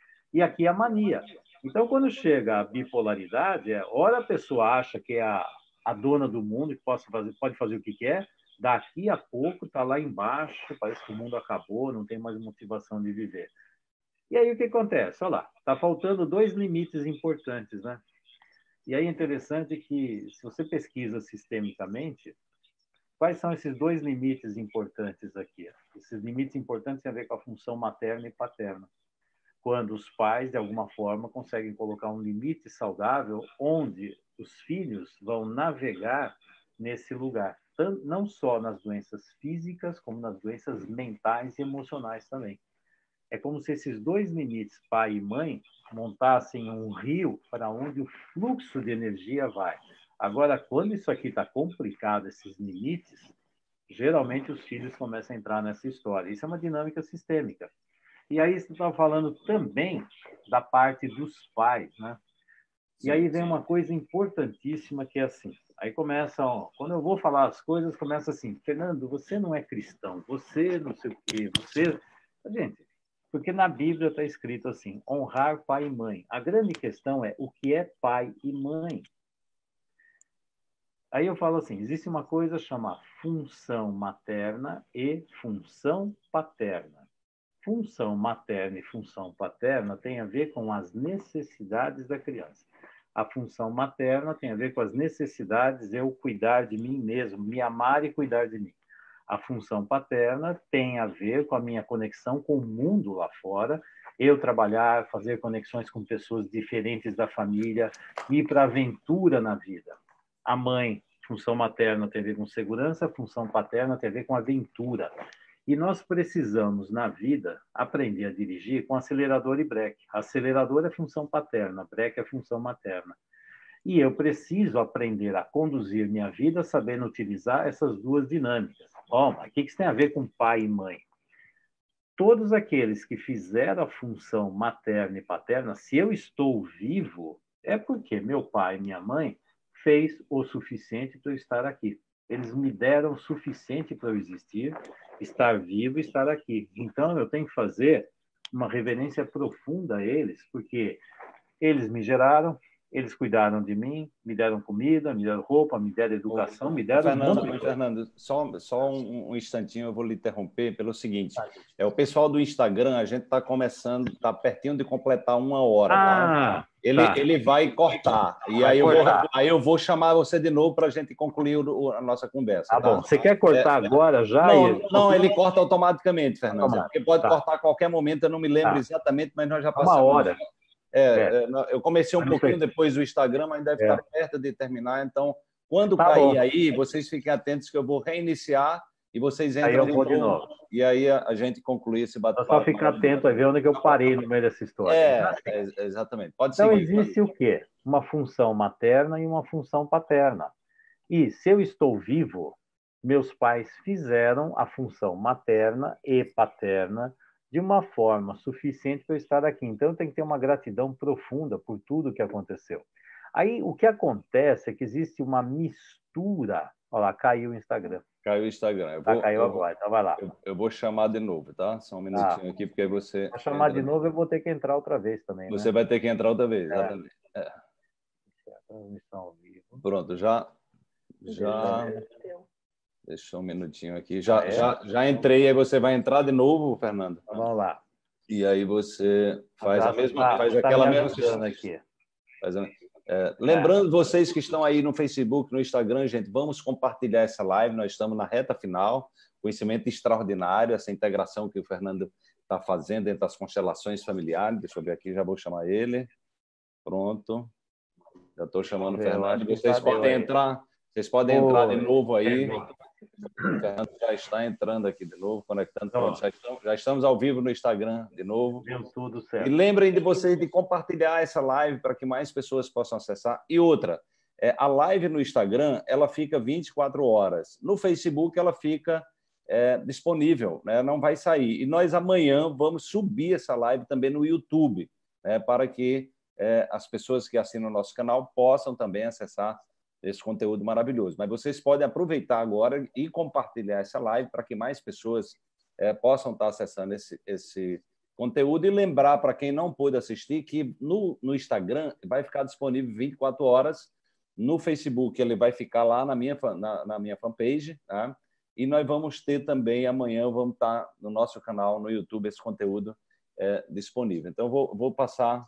E aqui é a mania. Então, quando chega a bipolaridade, ora a pessoa acha que é a dona do mundo, que pode fazer o que quer, daqui a pouco está lá embaixo, parece que o mundo acabou, não tem mais motivação de viver. E aí o que acontece? Olha lá, está faltando 2 limites importantes, né? E aí é interessante que, se você pesquisa sistemicamente, quais são esses 2 limites importantes aqui? Esses limites importantes têm a ver com a função materna e paterna. Quando os pais, de alguma forma, conseguem colocar um limite saudável onde os filhos vão navegar nesse lugar. Não só nas doenças físicas, como nas doenças mentais e emocionais também. É como se esses 2 limites, pai e mãe, montassem um rio para onde o fluxo de energia vai. Agora, quando isso aqui está complicado, esses limites, geralmente os filhos começam a entrar nessa história. Isso é uma dinâmica sistêmica. E aí você estava falando também da parte dos pais, né? E aí vem uma coisa importantíssima que é assim. Aí começa, quando eu vou falar as coisas, começa assim, Fernando, você não é cristão, você não sei o quê, você... Gente, porque na Bíblia está escrito assim, honrar pai e mãe. A grande questão é o que é pai e mãe. Aí eu falo assim, existe uma coisa chamada função materna e função paterna. Função materna e função paterna tem a ver com as necessidades da criança. A função materna tem a ver com as necessidades de eu cuidar de mim mesmo, me amar e cuidar de mim. A função paterna tem a ver com a minha conexão com o mundo lá fora, eu trabalhar, fazer conexões com pessoas diferentes da família, ir para a aventura na vida. A mãe, função materna tem a ver com segurança, a função paterna tem a ver com aventura. E nós precisamos, na vida, aprender a dirigir com acelerador e breque. Acelerador é função paterna, breque é função materna. E eu preciso aprender a conduzir minha vida sabendo utilizar essas duas dinâmicas. Bom, mas o que isso tem a ver com pai e mãe? Todos aqueles que fizeram a função materna e paterna, se eu estou vivo, é porque meu pai e minha mãe fez o suficiente para eu estar aqui. Eles me deram o suficiente para eu existir, estar vivo e estar aqui. Então, eu tenho que fazer uma reverência profunda a eles, porque eles me geraram, eles cuidaram de mim, me deram comida, me deram roupa, me deram educação, me deram Fernando, um monte de coisa. Fernando, só um instantinho, eu vou lhe interromper pelo seguinte. O pessoal do Instagram, a gente está começando, está pertinho de completar 1 hora, tá? Ele vai cortar. E aí eu vou chamar você de novo para a gente concluir a nossa conversa. Tá bom. Você quer cortar agora já? Não, ele corta automaticamente, Fernando. Porque pode cortar a qualquer momento, eu não me lembro exatamente, mas nós já passamos. 1 hora. Eu comecei um pouquinho depois do Instagram, mas deve estar perto de terminar. Então, quando cair aí, vocês fiquem atentos que eu vou reiniciar e vocês entram de novo. E aí a gente conclui esse bate-papo. Só ficar atento a ver onde que eu parei no meio dessa história. Exatamente. Pode então, seguir, existe o quê? Uma função materna e uma função paterna. E se eu estou vivo, meus pais fizeram a função materna e paterna de uma forma suficiente para eu estar aqui. Então, eu tenho que ter uma gratidão profunda por tudo que aconteceu. Aí, o que acontece é que existe uma mistura. Olha lá, caiu o Instagram. Caiu o Instagram. Caiu agora, então vai lá. Eu vou chamar de novo, tá? Só um minutinho aqui, porque aí você... Para chamar de novo, eu vou ter que entrar outra vez também, Você vai ter que entrar outra vez, exatamente. Transmissão ao vivo. Pronto, já... Deixa um minutinho aqui. Já entrei, aí você vai entrar de novo, Fernando? Então, vamos lá. E aí você faz a mesma, faz aquela mesma aqui. Lembrando vocês que estão aí no Facebook, no Instagram, gente, vamos compartilhar essa live. Nós estamos na reta final, conhecimento extraordinário, essa integração que o Fernando está fazendo entre as constelações familiares. Deixa eu ver aqui, já vou chamar ele. Pronto. Já estou chamando o Fernando. Vocês podem entrar. Vocês podem entrar de novo aí. O Fernando já está entrando aqui de novo, conectando. Já estamos ao vivo no Instagram de novo. Deu tudo certo. E lembrem de vocês de compartilhar essa live para que mais pessoas possam acessar. E outra, a live no Instagram, ela fica 24 horas. No Facebook, ela fica disponível, né? Não vai sair. E nós amanhã vamos subir essa live também no YouTube, né? Para que as pessoas que assinam o nosso canal possam também acessar esse conteúdo maravilhoso. Mas vocês podem aproveitar agora e compartilhar essa live para que mais pessoas possam estar acessando esse conteúdo e lembrar para quem não pôde assistir que no Instagram vai ficar disponível 24 horas, no Facebook ele vai ficar lá na minha fanpage, tá? E nós vamos ter também, amanhã, vamos estar no nosso canal, no YouTube, esse conteúdo disponível. Então, vou passar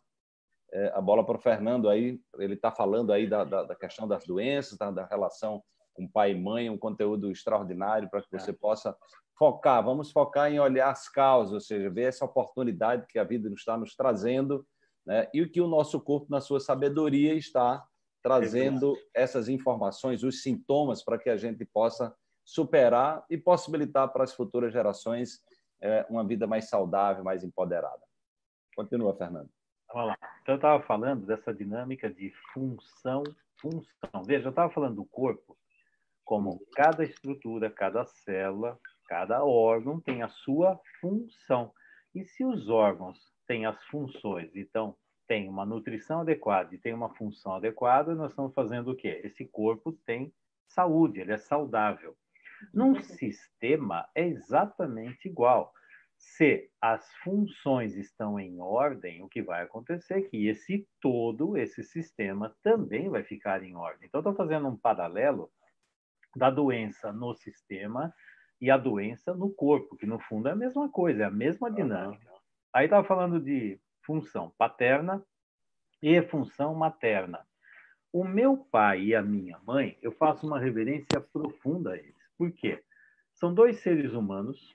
a bola para o Fernando aí, ele está falando aí da questão das doenças, da relação com pai e mãe, um conteúdo extraordinário para que você possa focar. Vamos focar em olhar as causas, ou seja, ver essa oportunidade que a vida está nos trazendo, né? E o que o nosso corpo, na sua sabedoria, está trazendo essas informações, os sintomas, para que a gente possa superar e possibilitar para as futuras gerações uma vida mais saudável, mais empoderada. Continua, Fernando. Vamos lá. Então, eu estava falando dessa dinâmica de função. Veja, eu estava falando do corpo como cada estrutura, cada célula, cada órgão tem a sua função. E se os órgãos têm as funções, então tem uma nutrição adequada e tem uma função adequada, nós estamos fazendo o quê? Esse corpo tem saúde, ele é saudável. Num sistema é exatamente igual. Se as funções estão em ordem, o que vai acontecer é que esse todo, esse sistema, também vai ficar em ordem. Então, estou fazendo um paralelo da doença no sistema e a doença no corpo, que no fundo é a mesma coisa, é a mesma dinâmica. Aí estava falando de função paterna e função materna. O meu pai e a minha mãe, eu faço uma reverência profunda a eles. Por quê? São dois seres humanos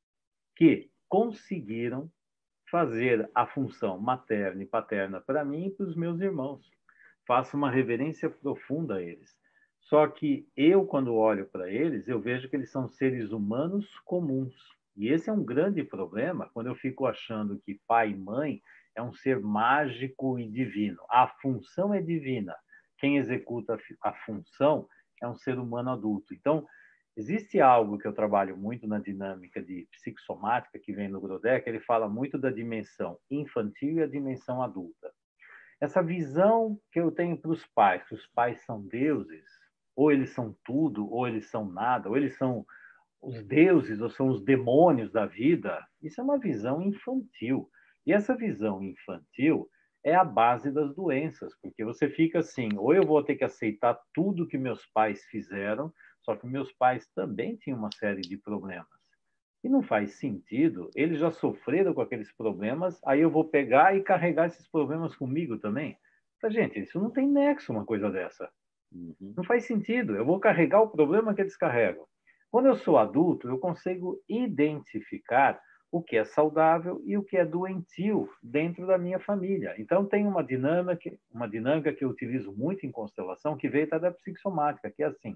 que conseguiram fazer a função materna e paterna para mim e para os meus irmãos. Faço uma reverência profunda a eles. Só que eu, quando olho para eles, eu vejo que eles são seres humanos comuns. E esse é um grande problema quando eu fico achando que pai e mãe é um ser mágico e divino. A função é divina. Quem executa a função é um ser humano adulto. Então, existe algo que eu trabalho muito na dinâmica de psicossomática, que vem no Grodeck, ele fala muito da dimensão infantil e a dimensão adulta. Essa visão que eu tenho para os pais, que os pais são deuses, ou eles são tudo, ou eles são nada, ou eles são os deuses, ou são os demônios da vida, isso é uma visão infantil. E essa visão infantil é a base das doenças, porque você fica assim, ou eu vou ter que aceitar tudo que meus pais fizeram, só que meus pais também tinham uma série de problemas. E não faz sentido, eles já sofreram com aqueles problemas, aí eu vou pegar e carregar esses problemas comigo também. Mas, gente, isso não tem nexo, uma coisa dessa. Não faz sentido, eu vou carregar o problema que eles carregam. Quando eu sou adulto, eu consigo identificar o que é saudável e o que é doentio dentro da minha família. Então, tem uma dinâmica que eu utilizo muito em constelação, que veio da psicossomática, que é assim: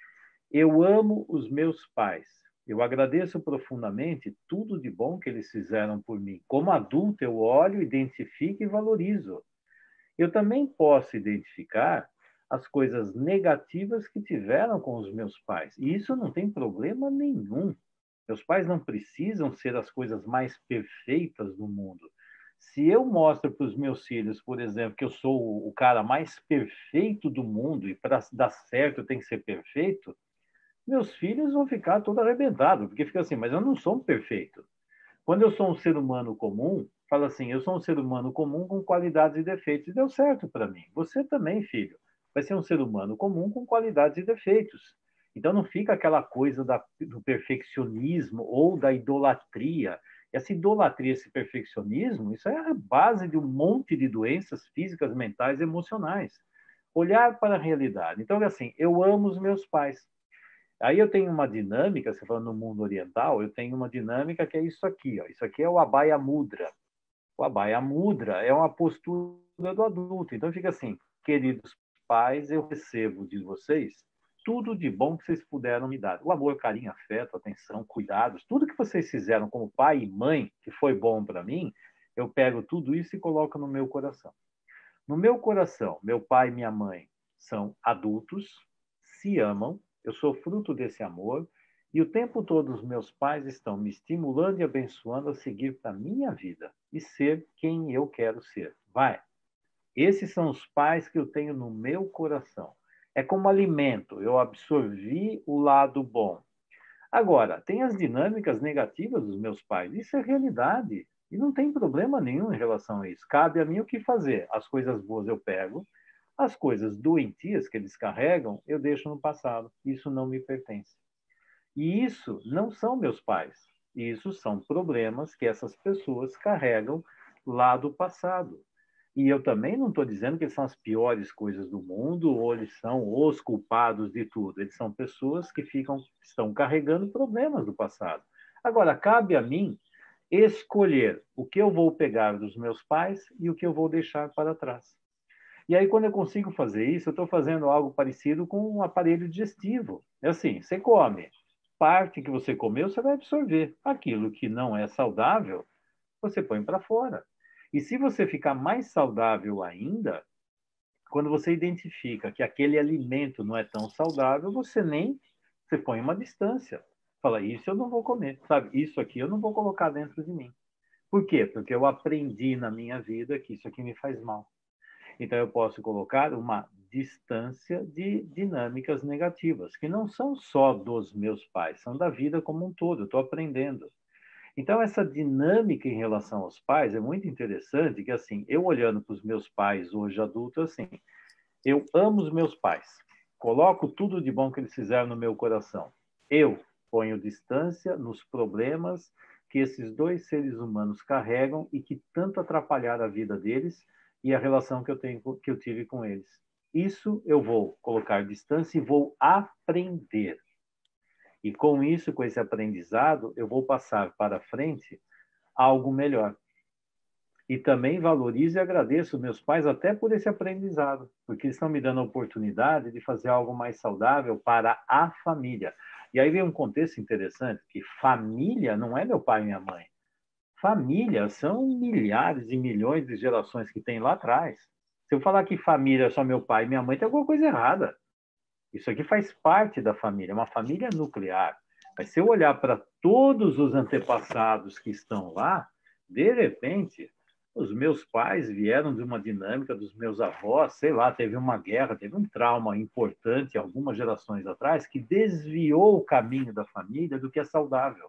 eu amo os meus pais. Eu agradeço profundamente tudo de bom que eles fizeram por mim. Como adulto, eu olho, identifico e valorizo. Eu também posso identificar as coisas negativas que tiveram com os meus pais. E isso não tem problema nenhum. Meus pais não precisam ser as coisas mais perfeitas do mundo. Se eu mostro para os meus filhos, por exemplo, que eu sou o cara mais perfeito do mundo e para dar certo tem que ser perfeito, meus filhos vão ficar todo arrebentados, porque fica assim, mas eu não sou um perfeito. Quando eu sou um ser humano comum, fala assim, eu sou um ser humano comum com qualidades e defeitos. E deu certo para mim. Você também, filho, vai ser um ser humano comum com qualidades e defeitos. Então não fica aquela coisa do perfeccionismo ou da idolatria. Essa idolatria, esse perfeccionismo, isso é a base de um monte de doenças físicas, mentais e emocionais. Olhar para a realidade. Então, assim, eu amo os meus pais. Aí eu tenho uma dinâmica, você falando no mundo oriental, eu tenho uma dinâmica que é isso aqui, ó. Isso aqui é o Abhaya Mudra. O Abhaya Mudra é uma postura do adulto. Então fica assim, queridos pais, eu recebo de vocês tudo de bom que vocês puderam me dar. O amor, carinho, afeto, atenção, cuidados, tudo que vocês fizeram como pai e mãe, que foi bom para mim, eu pego tudo isso e coloco no meu coração. No meu coração, meu pai e minha mãe são adultos, se amam, eu sou fruto desse amor, e o tempo todo os meus pais estão me estimulando e abençoando a seguir para a minha vida e ser quem eu quero ser. Vai. Esses são os pais que eu tenho no meu coração. É como alimento, eu absorvi o lado bom. Agora, tem as dinâmicas negativas dos meus pais. Isso é realidade. E não tem problema nenhum em relação a isso. Cabe a mim o que fazer. As coisas boas eu pego, as coisas doentias que eles carregam, eu deixo no passado. Isso não me pertence. E isso não são meus pais. Isso são problemas que essas pessoas carregam lá do passado. E eu também não estou dizendo que eles são as piores coisas do mundo ou eles são os culpados de tudo. Eles são pessoas que estão carregando problemas do passado. Agora, cabe a mim escolher o que eu vou pegar dos meus pais e o que eu vou deixar para trás. E aí, quando eu consigo fazer isso, eu estou fazendo algo parecido com um aparelho digestivo. É assim, você come. Parte que você comeu, você vai absorver. Aquilo que não é saudável, você põe para fora. E se você ficar mais saudável ainda, quando você identifica que aquele alimento não é tão saudável, você põe uma distância. Fala, isso eu não vou comer, sabe? Isso aqui eu não vou colocar dentro de mim. Por quê? Porque eu aprendi na minha vida que isso aqui me faz mal. Então eu posso colocar uma distância de dinâmicas negativas, que não são só dos meus pais, são da vida como um todo. Eu estou aprendendo. Então, essa dinâmica em relação aos pais é muito interessante, que assim, eu olhando para os meus pais hoje adultos, assim, eu amo os meus pais, coloco tudo de bom que eles fizeram no meu coração. Eu ponho distância nos problemas que esses dois seres humanos carregam e que tanto atrapalharam a vida deles e a relação que eu tive com eles. Isso eu vou colocar distância e vou aprender. E com isso, com esse aprendizado, eu vou passar para frente algo melhor. E também valorizo e agradeço meus pais até por esse aprendizado, porque eles estão me dando a oportunidade de fazer algo mais saudável para a família. E aí vem um contexto interessante, que família não é meu pai e minha mãe. Família são milhares e milhões de gerações que tem lá atrás. Se eu falar que família é só meu pai e minha mãe, tem alguma coisa errada. Isso aqui faz parte da família, é uma família nuclear. Mas se eu olhar para todos os antepassados que estão lá, de repente, os meus pais vieram de uma dinâmica dos meus avós, sei lá, teve uma guerra, teve um trauma importante algumas gerações atrás que desviou o caminho da família do que é saudável.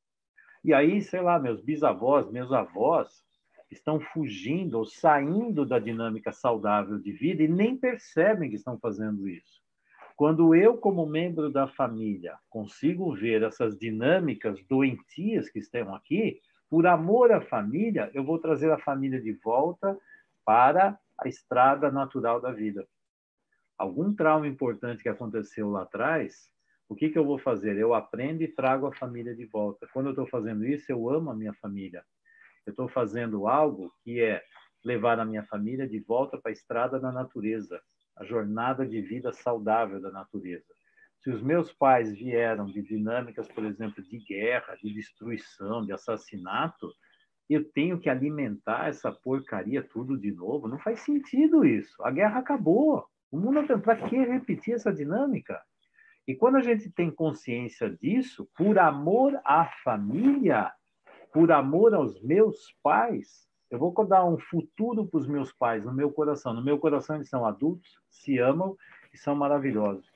E aí, sei lá, meus bisavós, meus avós estão fugindo ou saindo da dinâmica saudável de vida e nem percebem que estão fazendo isso. Quando eu, como membro da família, consigo ver essas dinâmicas doentias que estão aqui, por amor à família, eu vou trazer a família de volta para a estrada natural da vida. Algum trauma importante que aconteceu lá atrás, o que eu vou fazer? Eu aprendo e trago a família de volta. Quando eu estou fazendo isso, eu amo a minha família. Eu estou fazendo algo que é levar a minha família de volta para a estrada da natureza, a jornada de vida saudável da natureza. Se os meus pais vieram de dinâmicas, por exemplo, de guerra, de destruição, de assassinato, eu tenho que alimentar essa porcaria tudo de novo? Não faz sentido isso. A guerra acabou. O mundo, para que repetir essa dinâmica? E quando a gente tem consciência disso, por amor à família, por amor aos meus pais, eu vou dar um futuro para os meus pais no meu coração. No meu coração eles são adultos, se amam e são maravilhosos.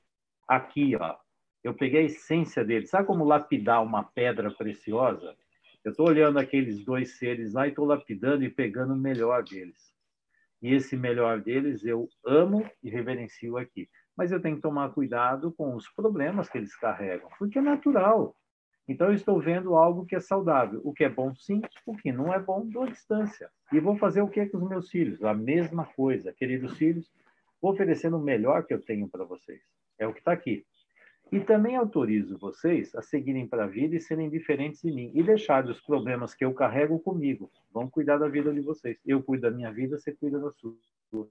Aqui, ó, eu peguei a essência deles. Sabe como lapidar uma pedra preciosa? Eu estou olhando aqueles dois seres lá e estou lapidando e pegando o melhor deles. E esse melhor deles eu amo e reverencio aqui. Mas eu tenho que tomar cuidado com os problemas que eles carregam, porque é natural. Então, eu estou vendo algo que é saudável. O que é bom, sim. O que não é bom, dou distância. E vou fazer o que com os meus filhos? A mesma coisa. Queridos filhos, vou oferecendo o melhor que eu tenho para vocês. É o que está aqui. E também autorizo vocês a seguirem para a vida e serem diferentes de mim. E deixar os problemas que eu carrego comigo. Vão cuidar da vida de vocês. Eu cuido da minha vida, você cuida da sua. O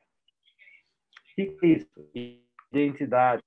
que é isso? Identidade,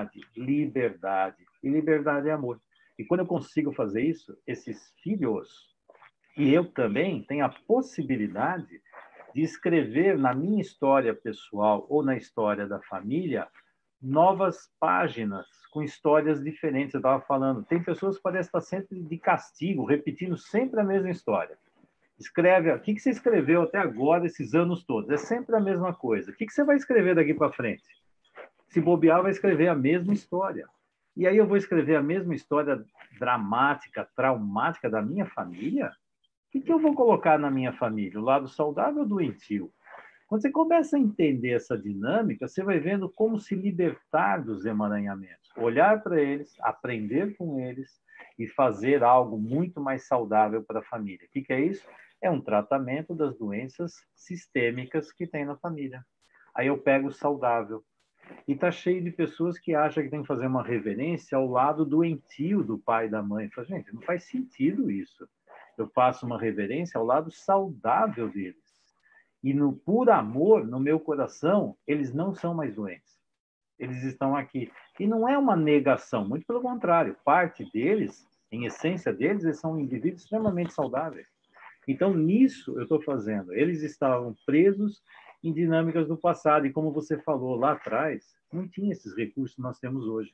liberdade. E liberdade é amor. E quando eu consigo fazer isso, esses filhos, e eu também, tenho a possibilidade de escrever na minha história pessoal ou na história da família novas páginas com histórias diferentes. Eu estava falando, tem pessoas que parecem estar sempre de castigo, repetindo sempre a mesma história. Escreve, o que você escreveu até agora, esses anos todos? É sempre a mesma coisa. O que você vai escrever daqui para frente? Se bobear, vai escrever a mesma história. E aí eu vou escrever a mesma história dramática, traumática da minha família? O que eu vou colocar na minha família? O lado saudável ou doentio? Quando você começa a entender essa dinâmica, você vai vendo como se libertar dos emaranhamentos. Olhar para eles, aprender com eles e fazer algo muito mais saudável para a família. O que é isso? É um tratamento das doenças sistêmicas que tem na família. Aí eu pego o saudável. E está cheio de pessoas que acham que tem que fazer uma reverência ao lado doentio do pai e da mãe. Fala, gente, não faz sentido isso. Eu faço uma reverência ao lado saudável deles. E por amor, no meu coração, eles não são mais doentes. Eles estão aqui. E não é uma negação, muito pelo contrário. Parte deles, em essência deles, eles são indivíduos extremamente saudáveis. Então, nisso eu estou fazendo. Eles estavam presos em dinâmicas do passado. E como você falou lá atrás, não tinha esses recursos que nós temos hoje.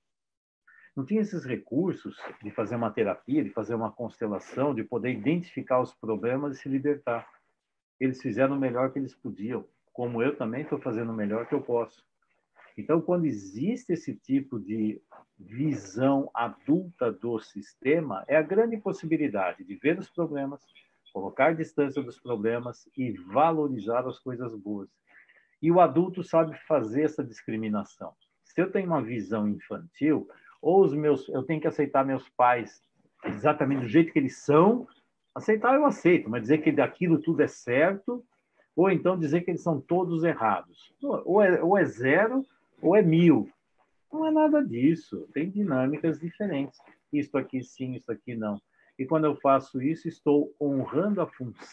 Não tinha esses recursos de fazer uma terapia, de fazer uma constelação, de poder identificar os problemas e se libertar. Eles fizeram o melhor que eles podiam, como eu também estou fazendo o melhor que eu posso. Então, quando existe esse tipo de visão adulta do sistema, é a grande possibilidade de ver os problemas, colocar distância dos problemas e valorizar as coisas boas. E o adulto sabe fazer essa discriminação. Se eu tenho uma visão infantil, eu tenho que aceitar meus pais exatamente do jeito que eles são. Aceitar eu aceito, mas dizer que daquilo tudo é certo, ou então dizer que eles são todos errados. Ou é 0 ou é 1000. Não é nada disso. Tem dinâmicas diferentes. Isto aqui sim, isso aqui não. E quando eu faço isso, estou honrando a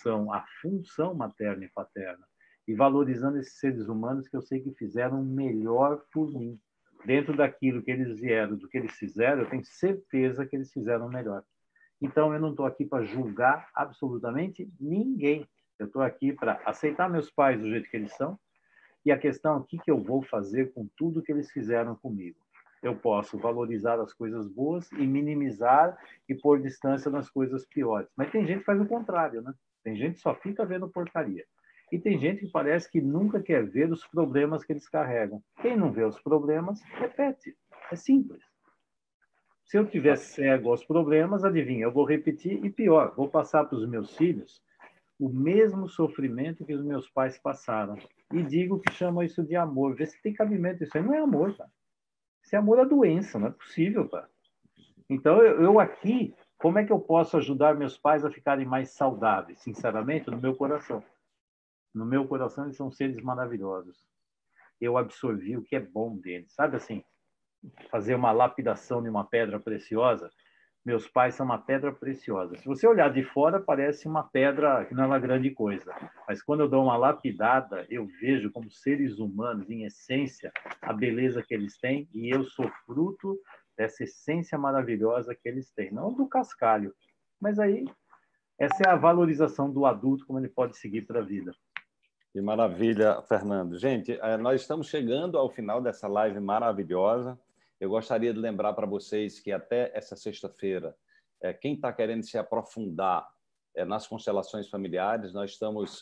função materna e paterna, e valorizando esses seres humanos que eu sei que fizeram o melhor por mim. Dentro daquilo que eles vieram, do que eles fizeram, eu tenho certeza que eles fizeram o melhor. Então, eu não estou aqui para julgar absolutamente ninguém. Eu estou aqui para aceitar meus pais do jeito que eles são, e a questão é o que eu vou fazer com tudo que eles fizeram comigo. Eu posso valorizar as coisas boas e minimizar e pôr distância nas coisas piores. Mas tem gente que faz o contrário, né? Tem gente que só fica vendo porcaria. E tem gente que parece que nunca quer ver os problemas que eles carregam. Quem não vê os problemas, repete. É simples. Se eu tiver cego aos problemas, adivinha, eu vou repetir e pior, vou passar para os meus filhos o mesmo sofrimento que os meus pais passaram. E digo que chamam isso de amor. Vê se tem cabimento. Isso aí não é amor, cara. Isso é amor à doença, não é possível, cara. Então, eu aqui, como é que eu posso ajudar meus pais a ficarem mais saudáveis? Sinceramente, no meu coração. No meu coração, eles são seres maravilhosos. Eu absorvi o que é bom deles. Sabe assim, fazer uma lapidação de uma pedra preciosa? Meus pais são uma pedra preciosa. Se você olhar de fora, parece uma pedra que não é uma grande coisa. Mas quando eu dou uma lapidada, eu vejo como seres humanos, em essência, a beleza que eles têm, e eu sou fruto dessa essência maravilhosa que eles têm. Não do cascalho. Mas aí, essa é a valorização do adulto, como ele pode seguir para a vida. Que maravilha, Fernando. Gente, nós estamos chegando ao final dessa live maravilhosa. Eu gostaria de lembrar para vocês que até essa sexta-feira, quem está querendo se aprofundar nas constelações familiares, nós estamos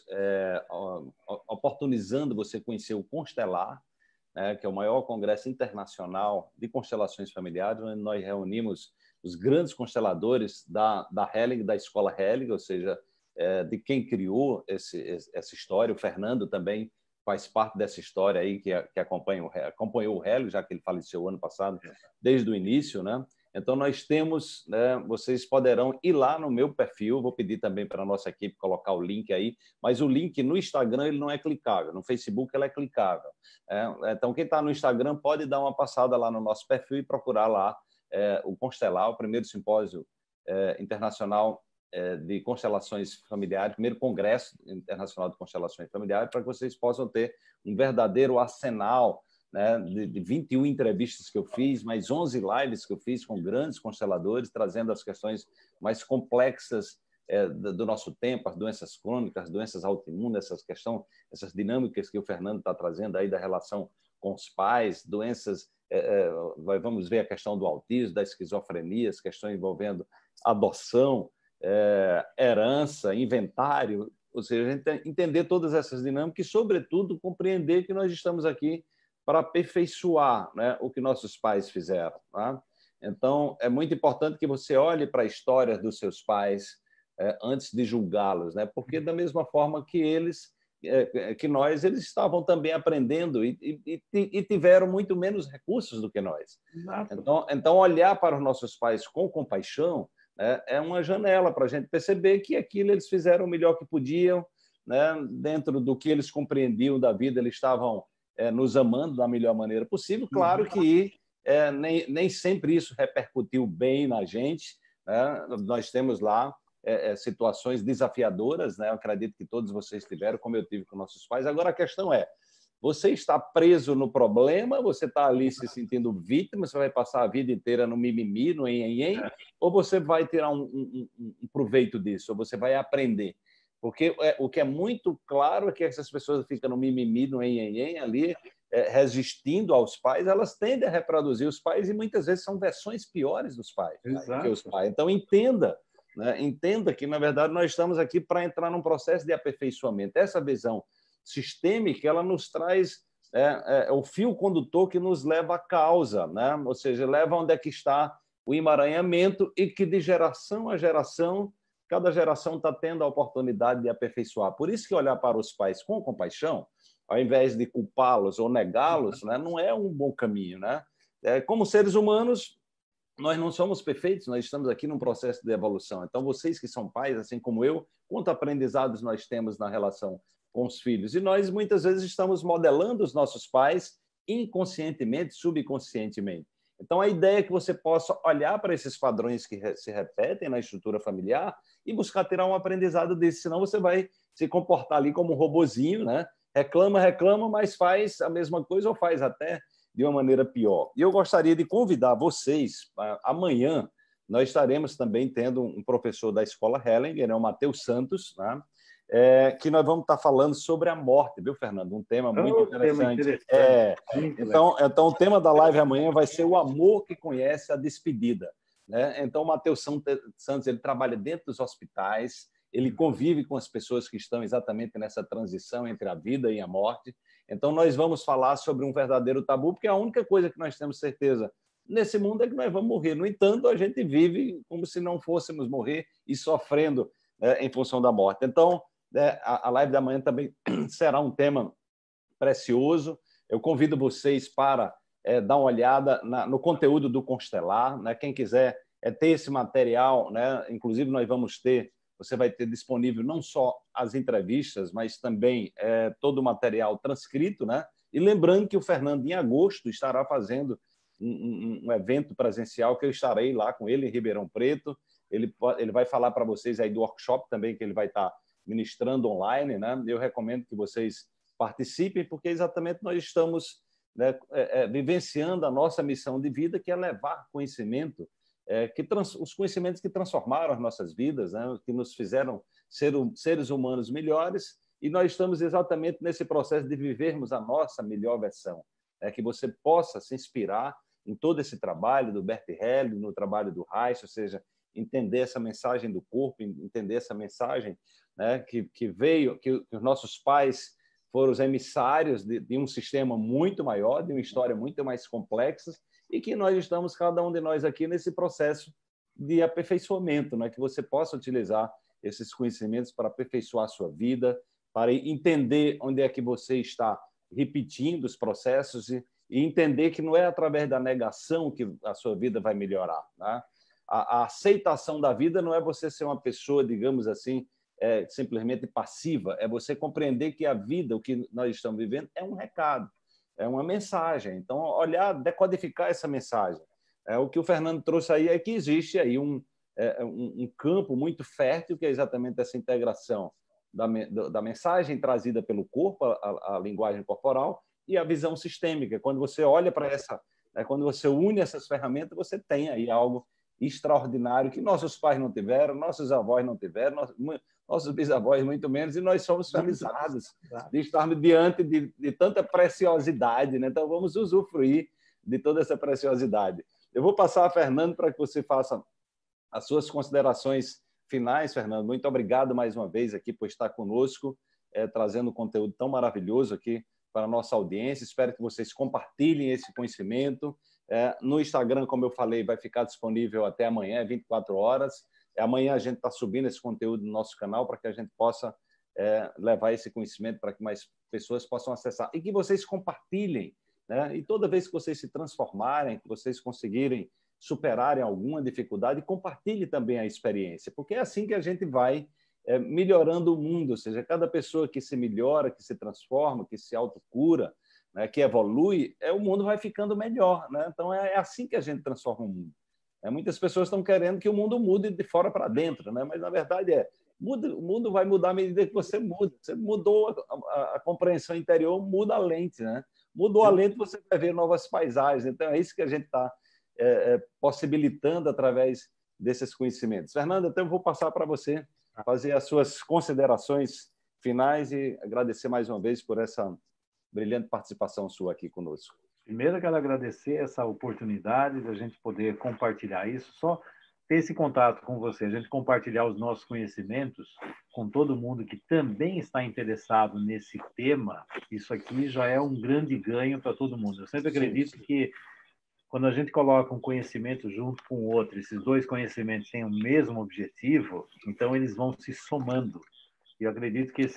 oportunizando você conhecer o Constelar, que é o maior congresso internacional de constelações familiares, onde nós reunimos os grandes consteladores da Helling, da escola Helling, ou seja, de quem criou essa história. O Fernando também faz parte dessa história aí que acompanhou o Hélio, já que ele faleceu ano passado, desde o início, né? Então, nós temos, né, vocês poderão ir lá no meu perfil, vou pedir também para a nossa equipe colocar o link aí, mas o link no Instagram ele não é clicável, no Facebook ele é clicável. Então, quem está no Instagram pode dar uma passada lá no nosso perfil e procurar lá o Constelar, o primeiro simpósio internacional de constelações familiares, primeiro Congresso Internacional de Constelações Familiares, para que vocês possam ter um verdadeiro arsenal, né, de 21 entrevistas que eu fiz, mais 11 lives que eu fiz com grandes consteladores, trazendo as questões mais complexas do nosso tempo, as doenças crônicas, as doenças autoimunes, essas dinâmicas que o Fernando está trazendo aí da relação com os pais, doenças, vamos ver a questão do autismo, da esquizofrenia, as questões envolvendo adoção, herança, inventário, ou seja, a gente entender todas essas dinâmicas e, sobretudo, compreender que nós estamos aqui para aperfeiçoar, né, o que nossos pais fizeram. Tá? Então, é muito importante que você olhe para a história dos seus pais antes de julgá-los, né? Porque da mesma forma que eles estavam também aprendendo e tiveram muito menos recursos do que nós. Então, olhar para os nossos pais com compaixão é uma janela para a gente perceber que aquilo eles fizeram o melhor que podiam, né? Dentro do que eles compreendiam da vida, eles estavam nos amando da melhor maneira possível. Claro que nem sempre isso repercutiu bem na gente, né? Nós temos lá situações desafiadoras, né? Eu acredito que todos vocês tiveram, como eu tive com nossos pais. Agora, a questão é, você está preso no problema, você está ali se sentindo vítima, você vai passar a vida inteira no mimimi, no enhenhen, ou você vai tirar um proveito disso, ou você vai aprender? Porque o que é muito claro é que essas pessoas ficam no mimimi, no enhenhen, ali, resistindo aos pais, elas tendem a reproduzir os pais e muitas vezes são versões piores dos pais que os pais. Então, entenda, né? Entenda que, na verdade, nós estamos aqui para entrar num processo de aperfeiçoamento. Essa visão sistêmica, ela nos traz o fio condutor que nos leva à causa, né? Ou seja, leva onde é que está o emaranhamento e que, de geração a geração, cada geração está tendo a oportunidade de aperfeiçoar. Por isso que olhar para os pais com compaixão, ao invés de culpá-los ou negá-los, né, não é um bom caminho, né? Como seres humanos, nós não somos perfeitos, nós estamos aqui num processo de evolução. Então, vocês que são pais, assim como eu, quantos aprendizados nós temos na relação com os filhos? E nós, muitas vezes, estamos modelando os nossos pais inconscientemente, subconscientemente. Então, a ideia é que você possa olhar para esses padrões que se repetem na estrutura familiar e buscar tirar um aprendizado desse, senão você vai se comportar ali como um robozinho, né? Reclama, reclama, mas faz a mesma coisa ou faz até de uma maneira pior. E eu gostaria de convidar vocês, amanhã, nós estaremos também tendo um professor da Escola Hellinger, o Matheus Santos, né? Que nós vamos estar falando sobre a morte, viu, Fernando? Um tema muito interessante. Então, o tema da live amanhã vai ser o amor que conhece a despedida, né? Então, o Matheus Santos, ele trabalha dentro dos hospitais, ele convive com as pessoas que estão exatamente nessa transição entre a vida e a morte. Então, nós vamos falar sobre um verdadeiro tabu, porque a única coisa que nós temos certeza nesse mundo é que nós vamos morrer. No entanto, a gente vive como se não fôssemos morrer e sofrendo em função da morte. Então, a live da manhã também será um tema precioso. Eu convido vocês para dar uma olhada no conteúdo do Constelar, né? Quem quiser ter esse material, né? Inclusive nós vamos ter, você vai ter disponível não só as entrevistas, mas também todo o material transcrito, né? E lembrando que o Fernando, em agosto, estará fazendo um evento presencial que eu estarei lá com ele em Ribeirão Preto. Ele vai falar para vocês aí do workshop também que ele vai estar ministrando online, né? Eu recomendo que vocês participem, porque exatamente nós estamos, né, vivenciando a nossa missão de vida, que é levar conhecimento, os conhecimentos que transformaram as nossas vidas, né, que nos fizeram seres humanos melhores, e nós estamos exatamente nesse processo de vivermos a nossa melhor versão. Que você possa se inspirar em todo esse trabalho do Bert Hellinger, no trabalho do Reich, ou seja, entender essa mensagem do corpo, entender essa mensagem, né, que veio, que os nossos pais foram os emissários de um sistema muito maior, de uma história muito mais complexa, e que nós estamos, cada um de nós aqui, nesse processo de aperfeiçoamento, né, que você possa utilizar esses conhecimentos para aperfeiçoar a sua vida, para entender onde é que você está repetindo os processos e entender que não é através da negação que a sua vida vai melhorar, né? A aceitação da vida não é você ser uma pessoa, digamos assim, simplesmente passiva, é você compreender que a vida, o que nós estamos vivendo, é um recado, é uma mensagem. Então, olhar, decodificar essa mensagem. O que o Fernando trouxe aí é que existe aí um campo muito fértil, que é exatamente essa integração da mensagem trazida pelo corpo, a linguagem corporal, e a visão sistêmica. Quando você olha para quando você une essas ferramentas, você tem aí algo extraordinário que nossos pais não tiveram, nossos avós não tiveram, nossos bisavós muito menos, e nós somos felizardos de estarmos diante de tanta preciosidade, né? Então vamos usufruir de toda essa preciosidade. Eu vou passar a Fernando para que você faça as suas considerações finais, Fernando. Muito obrigado mais uma vez aqui por estar conosco, trazendo um conteúdo tão maravilhoso aqui para a nossa audiência. Espero que vocês compartilhem esse conhecimento. No Instagram, como eu falei, vai ficar disponível até amanhã, 24 horas. Amanhã a gente está subindo esse conteúdo no nosso canal para que a gente possa levar esse conhecimento para que mais pessoas possam acessar. E que vocês compartilhem, né? E toda vez que vocês se transformarem, que vocês conseguirem superarem alguma dificuldade, compartilhe também a experiência, porque é assim que a gente vai melhorando o mundo, ou seja, cada pessoa que se melhora, que se transforma, que se autocura, né, que evolui, o mundo vai ficando melhor, né? Então, é assim que a gente transforma o mundo. Muitas pessoas estão querendo que o mundo mude de fora para dentro, né? Mas, na verdade, o mundo vai mudar à medida que você muda. Você mudou a compreensão interior, muda a lente, né? Mudou a lente, você vai ver novas paisagens. Então, é isso que a gente está possibilitando através desses conhecimentos. Fernando, então eu vou passar para você fazer as suas considerações finais e agradecer mais uma vez por essa brilhante participação sua aqui conosco. Primeiro, eu quero agradecer essa oportunidade de a gente poder compartilhar isso, só ter esse contato com você, a gente compartilhar os nossos conhecimentos com todo mundo que também está interessado nesse tema, isso aqui já é um grande ganho para todo mundo. Eu sempre acredito que quando a gente coloca um conhecimento junto com o outro, esses dois conhecimentos têm o mesmo objetivo, então eles vão se somando. E eu acredito que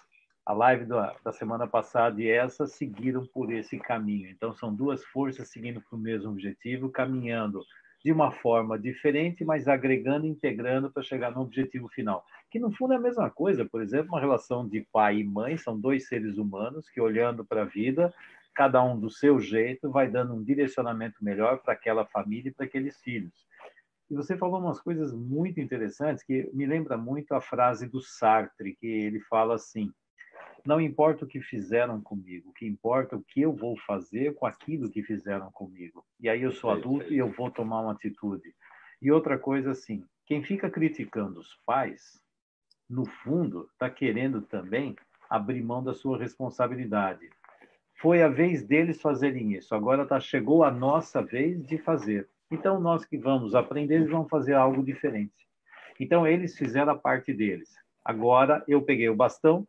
a live da semana passada e essa seguiram por esse caminho. Então, são duas forças seguindo para o mesmo objetivo, caminhando de uma forma diferente, mas agregando e integrando para chegar no objetivo final. Que, no fundo, é a mesma coisa. Por exemplo, uma relação de pai e mãe, são dois seres humanos que, olhando para a vida, cada um do seu jeito, vai dando um direcionamento melhor para aquela família e para aqueles filhos. E você falou umas coisas muito interessantes que me lembra muito a frase do Sartre, que ele fala assim: não importa o que fizeram comigo, o que importa é o que eu vou fazer com aquilo que fizeram comigo. E aí eu sou adulto e eu vou tomar uma atitude. E outra coisa assim, quem fica criticando os pais, no fundo, está querendo também abrir mão da sua responsabilidade. Foi a vez deles fazerem isso, agora chegou a nossa vez de fazer. Então, nós que vamos aprender, eles vão fazer algo diferente. Então, eles fizeram a parte deles. Agora, eu peguei o bastão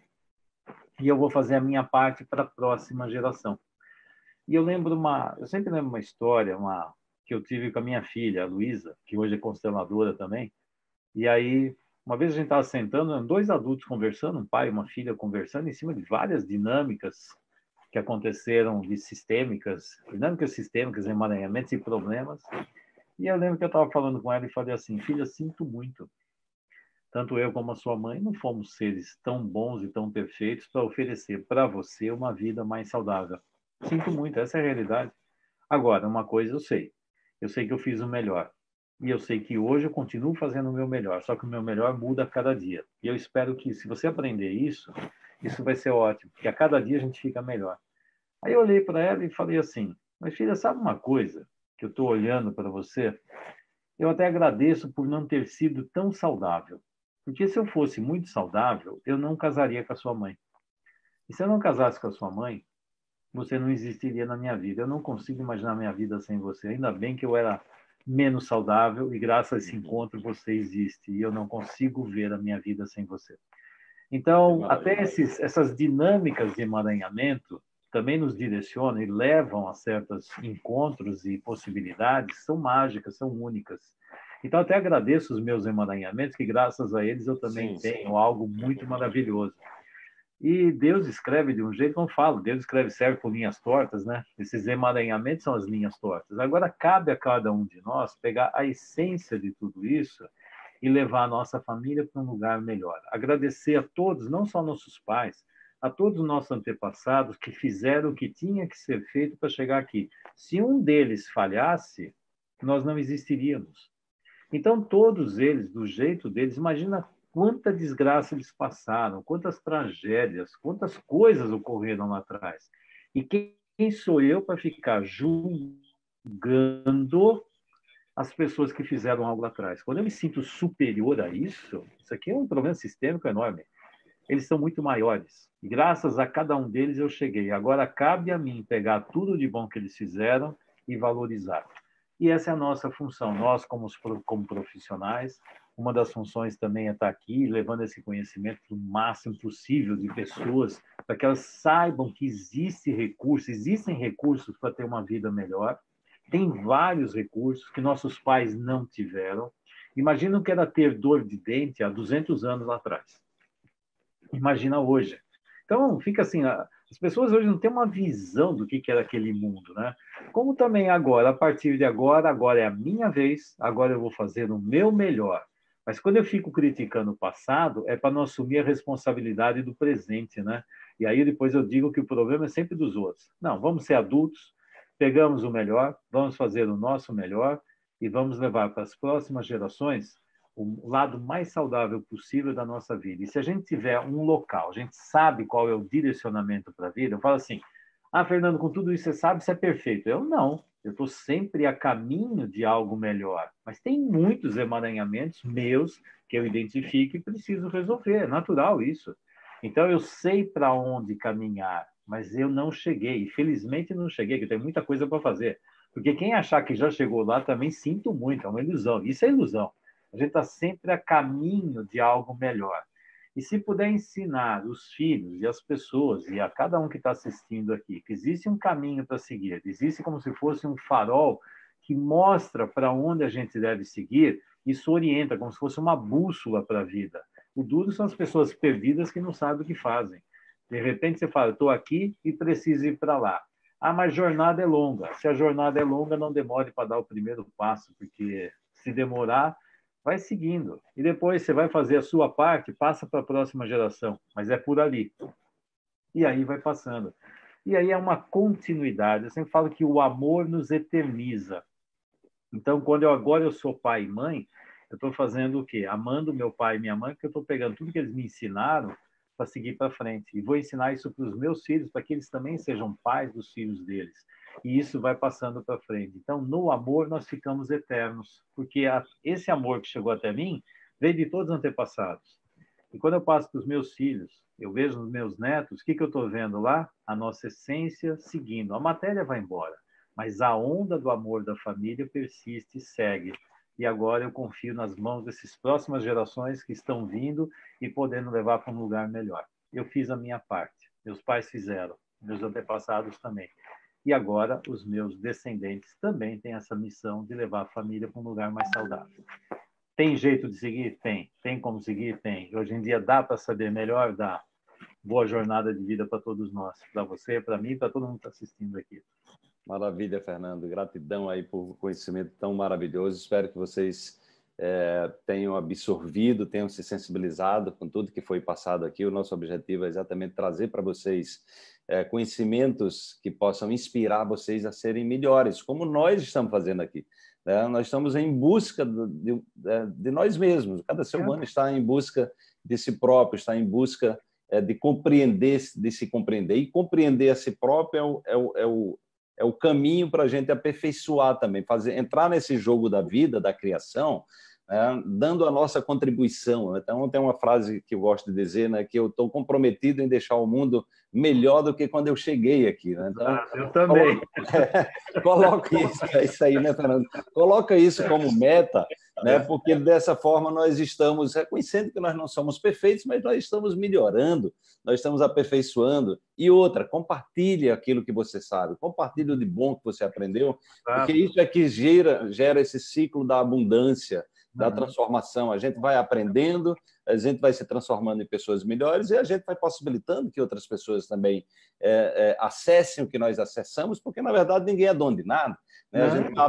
e eu vou fazer a minha parte para a próxima geração. E eu sempre lembro uma história que eu tive com a minha filha, a Luísa, que hoje é consteladora também. E aí, uma vez a gente estava sentando, dois adultos conversando, um pai e uma filha conversando em cima de várias dinâmicas que aconteceram dinâmicas sistêmicas, emaranhamentos e problemas. E eu lembro que eu estava falando com ela e falei assim: filha, sinto muito. Tanto eu como a sua mãe não fomos seres tão bons e tão perfeitos para oferecer para você uma vida mais saudável. Sinto muito, essa é a realidade. Agora, uma coisa eu sei que eu fiz o melhor. E eu sei que hoje eu continuo fazendo o meu melhor, só que o meu melhor muda a cada dia. E eu espero que, se você aprender isso vai ser ótimo, porque a cada dia a gente fica melhor. Aí eu olhei para ela e falei assim: mas filha, sabe uma coisa que eu estou olhando para você? Eu até agradeço por não ter sido tão saudável. Porque se eu fosse muito saudável, eu não casaria com a sua mãe. E se eu não casasse com a sua mãe, você não existiria na minha vida. Eu não consigo imaginar minha vida sem você. Ainda bem que eu era menos saudável e graças a esse encontro você existe. E eu não consigo ver a minha vida sem você. Então, até essas dinâmicas de emaranhamento também nos direcionam e levam a certos encontros e possibilidades, são mágicas, são únicas. Então, até agradeço os meus emaranhamentos, que graças a eles eu também tenho algo muito maravilhoso. E Deus escreve de um jeito, não falo, Deus escreve certo por linhas tortas, né? Esses emaranhamentos são as linhas tortas. Agora, cabe a cada um de nós pegar a essência de tudo isso e levar a nossa família para um lugar melhor. Agradecer a todos, não só nossos pais, a todos os nossos antepassados que fizeram o que tinha que ser feito para chegar aqui. Se um deles falhasse, nós não existiríamos. Então, todos eles, do jeito deles, imagina quanta desgraça eles passaram, quantas tragédias, quantas coisas ocorreram lá atrás. E quem sou eu para ficar julgando as pessoas que fizeram algo lá atrás? Quando eu me sinto superior a isso aqui é um problema sistêmico enorme. Eles são muito maiores. E graças a cada um deles eu cheguei. Agora cabe a mim pegar tudo de bom que eles fizeram e valorizar. E essa é a nossa função. Nós, como profissionais, uma das funções também é estar aqui levando esse conhecimento para o máximo possível de pessoas, para que elas saibam que existem recursos para ter uma vida melhor. Tem vários recursos que nossos pais não tiveram. Imagina o que era ter dor de dente há 200 anos lá atrás. Imagina hoje. Então, fica assim, as pessoas hoje não têm uma visão do que era aquele mundo, né? Como também agora, a partir de agora é a minha vez, agora eu vou fazer o meu melhor. Mas quando eu fico criticando o passado, é para não assumir a responsabilidade do presente, né? E aí depois eu digo que o problema é sempre dos outros. Não, vamos ser adultos, pegamos o melhor, vamos fazer o nosso melhor e vamos levar para as próximas gerações o lado mais saudável possível da nossa vida. E se a gente tiver um local, a gente sabe qual é o direcionamento para a vida, eu falo assim: ah, Fernando, com tudo isso você sabe se é perfeito. Eu não. Eu estou sempre a caminho de algo melhor. Mas tem muitos emaranhamentos meus que eu identifico e preciso resolver. É natural isso. Então, eu sei para onde caminhar, mas eu não cheguei. Felizmente, não cheguei, porque tem muita coisa para fazer. Porque quem achar que já chegou lá também sinto muito, é uma ilusão. Isso é ilusão. A gente está sempre a caminho de algo melhor. E se puder ensinar os filhos e as pessoas, e a cada um que está assistindo aqui, que existe um caminho para seguir, existe como se fosse um farol que mostra para onde a gente deve seguir, isso orienta, como se fosse uma bússola para a vida. O duro são as pessoas perdidas que não sabem o que fazem. De repente você fala: estou aqui e preciso ir para lá. Ah, mas jornada é longa. Se a jornada é longa, não demore para dar o primeiro passo, porque se demorar, vai seguindo. E depois você vai fazer a sua parte, passa para a próxima geração. Mas é por ali. E aí vai passando. E aí é uma continuidade. Eu sempre falo que o amor nos eterniza. Então, quando agora eu sou pai e mãe, eu estou fazendo o quê? Amando meu pai e minha mãe, porque eu estou pegando tudo que eles me ensinaram para seguir para frente. E vou ensinar isso para os meus filhos, para que eles também sejam pais dos filhos deles. E isso vai passando para frente. Então, no amor, nós ficamos eternos, porque esse amor que chegou até mim veio de todos os antepassados. E quando eu passo para os meus filhos, eu vejo nos meus netos, o que eu estou vendo lá? A nossa essência seguindo. A matéria vai embora, mas a onda do amor da família persiste e segue. E agora eu confio nas mãos dessas próximas gerações que estão vindo e podendo levar para um lugar melhor. Eu fiz a minha parte, meus pais fizeram, meus antepassados também. E agora os meus descendentes também têm essa missão de levar a família para um lugar mais saudável. Tem jeito de seguir? Tem. Tem como seguir? Tem. Hoje em dia dá para saber melhor? Dá. Boa jornada de vida para todos nós. Para você, para mim, para todo mundo que está assistindo aqui. Maravilha, Fernando. Gratidão aí por conhecimento tão maravilhoso. Espero que vocês tenham absorvido, tenham se sensibilizado com tudo que foi passado aqui. O nosso objetivo é exatamente trazer para vocês conhecimentos que possam inspirar vocês a serem melhores, como nós estamos fazendo aqui. Nós estamos em busca de nós mesmos. Cada ser humano está em busca de si próprio, está em busca de compreender, de se compreender. E compreender a si próprio é o caminho para a gente aperfeiçoar também, entrar nesse jogo da vida, da criação, dando a nossa contribuição. Então, tem uma frase que eu gosto de dizer, né, que eu estou comprometido em deixar o mundo melhor do que quando eu cheguei aqui. Né? Então, eu também. Coloca isso, é isso aí, né, Fernando? Coloca isso como meta, né, porque dessa forma nós estamos reconhecendo que nós não somos perfeitos, mas nós estamos melhorando, nós estamos aperfeiçoando. E outra, compartilhe aquilo que você sabe, compartilhe o de bom que você aprendeu, porque isso é que gera esse ciclo da abundância, da transformação. A gente vai aprendendo, a gente vai se transformando em pessoas melhores e a gente vai possibilitando que outras pessoas também acessem o que nós acessamos, porque, na verdade, ninguém é dono de nada. Né? A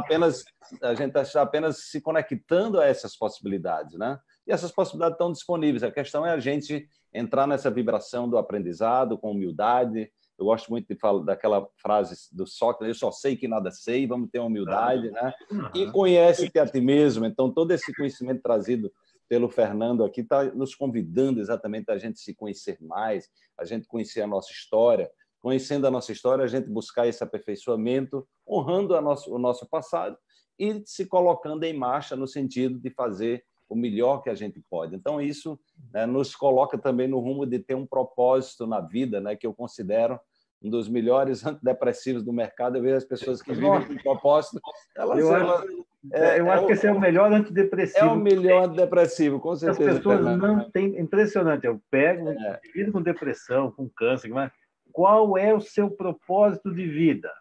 gente está apenas se conectando a essas possibilidades, né? E essas possibilidades estão disponíveis. A questão é a gente entrar nessa vibração do aprendizado com humildade. Eu gosto muito de falar daquela frase do Sócrates: eu só sei que nada sei, vamos ter humildade, né? E conhece-te a ti mesmo. Então, todo esse conhecimento trazido pelo Fernando aqui está nos convidando exatamente a gente se conhecer mais, a gente conhecer a nossa história. Conhecendo a nossa história, a gente buscar esse aperfeiçoamento, honrando o nosso passado e se colocando em marcha no sentido de fazer o melhor que a gente pode. Então, isso, né, nos coloca também no rumo de ter um propósito na vida, né, que eu considero um dos melhores antidepressivos do mercado. Eu vejo as pessoas que vivem com propósito. Eu acho que esse é o melhor antidepressivo. É o melhor antidepressivo, com certeza. As pessoas não têm... Impressionante. Eu pego, vivo com depressão, com câncer, mas qual é o seu propósito de vida?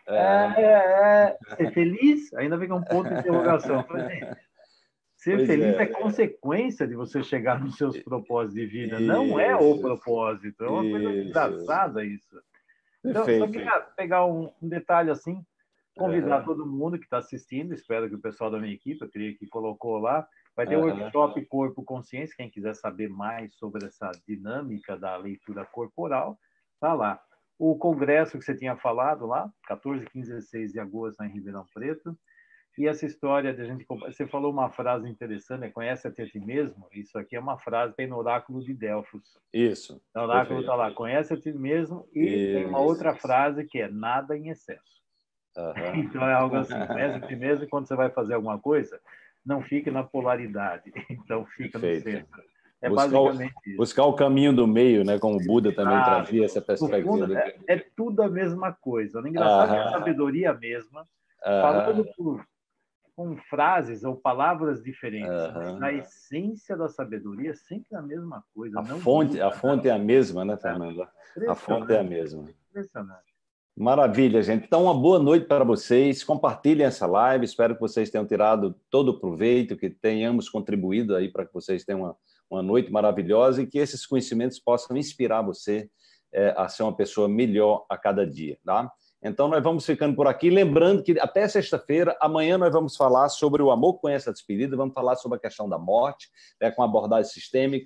Ser feliz? Ainda vem com um ponto de interrogação. Ser feliz é consequência de você chegar nos seus propósitos de vida, não é o propósito. É uma coisa engraçada isso. Então, só queria pegar um detalhe assim, convidar todo mundo que está assistindo, espero que o pessoal da minha equipe, eu creio que colocou lá, vai ter o workshop Corpo Consciência, quem quiser saber mais sobre essa dinâmica da leitura corporal, está lá. O congresso que você tinha falado lá, 14, 15 e 16 de agosto, lá em Ribeirão Preto. E essa história de a gente... Você falou uma frase interessante, né? Conhece a ti mesmo? Isso aqui é uma frase, tem no Oráculo de Delfos. Isso. O oráculo está lá, conhece a ti mesmo, e tem uma outra frase que é nada em excesso. Então é algo assim, conhece a ti mesmo, e quando você vai fazer alguma coisa, não fique na polaridade. Então fica no centro. É basicamente isso. Buscar o caminho do meio, né? Como o Buda também trazia essa perspectiva. Fundo, é tudo a mesma coisa. O engraçado é que a sabedoria é a mesma, falando com frases ou palavras diferentes. Mas a essência da sabedoria é sempre a mesma coisa. A fonte é a mesma, né, Fernando? A fonte é a mesma. Impressionante. Maravilha, gente. Então, uma boa noite para vocês. Compartilhem essa live. Espero que vocês tenham tirado todo o proveito, que tenhamos contribuído aí para que vocês tenham uma noite maravilhosa e que esses conhecimentos possam inspirar você a ser uma pessoa melhor a cada dia, tá? Então, nós vamos ficando por aqui. Lembrando que até sexta-feira, amanhã nós vamos falar sobre o amor que conhece a despedida, vamos falar sobre a questão da morte, com abordagem sistêmica.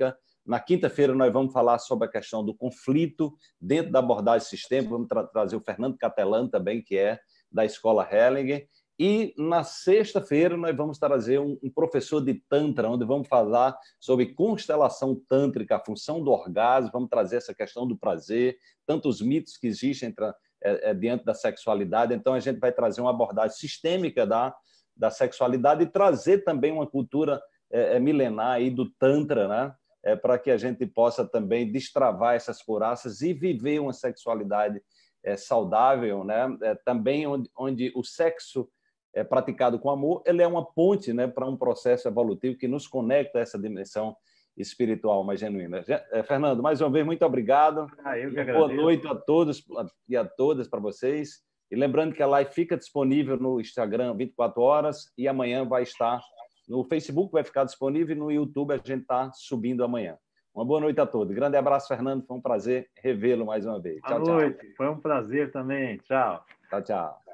Na quinta-feira, nós vamos falar sobre a questão do conflito dentro da abordagem sistêmica. Vamos trazer o Fernando Catelan também, que é da Escola Hellinger. E na sexta-feira nós vamos trazer um professor de Tantra, onde vamos falar sobre constelação tântrica, a função do orgasmo, vamos trazer essa questão do prazer, tantos mitos que existem diante da sexualidade. Então, a gente vai trazer uma abordagem sistêmica da sexualidade e trazer também uma cultura milenar aí do Tantra, né? Para que a gente possa também destravar essas couraças e viver uma sexualidade saudável, né? Também onde o sexo praticado com amor, ele é uma ponte, né, para um processo evolutivo que nos conecta a essa dimensão espiritual mais genuína. Fernando, mais uma vez, muito obrigado. Eu que agradeço. Boa noite a todos e a todas para vocês. E lembrando que a live fica disponível no Instagram 24 horas e amanhã vai estar no Facebook, vai ficar disponível, e no YouTube a gente está subindo amanhã. Uma boa noite a todos. Grande abraço, Fernando. Foi um prazer revê-lo mais uma vez. Boa noite. Foi um prazer também. Tchau. Tchau, tchau.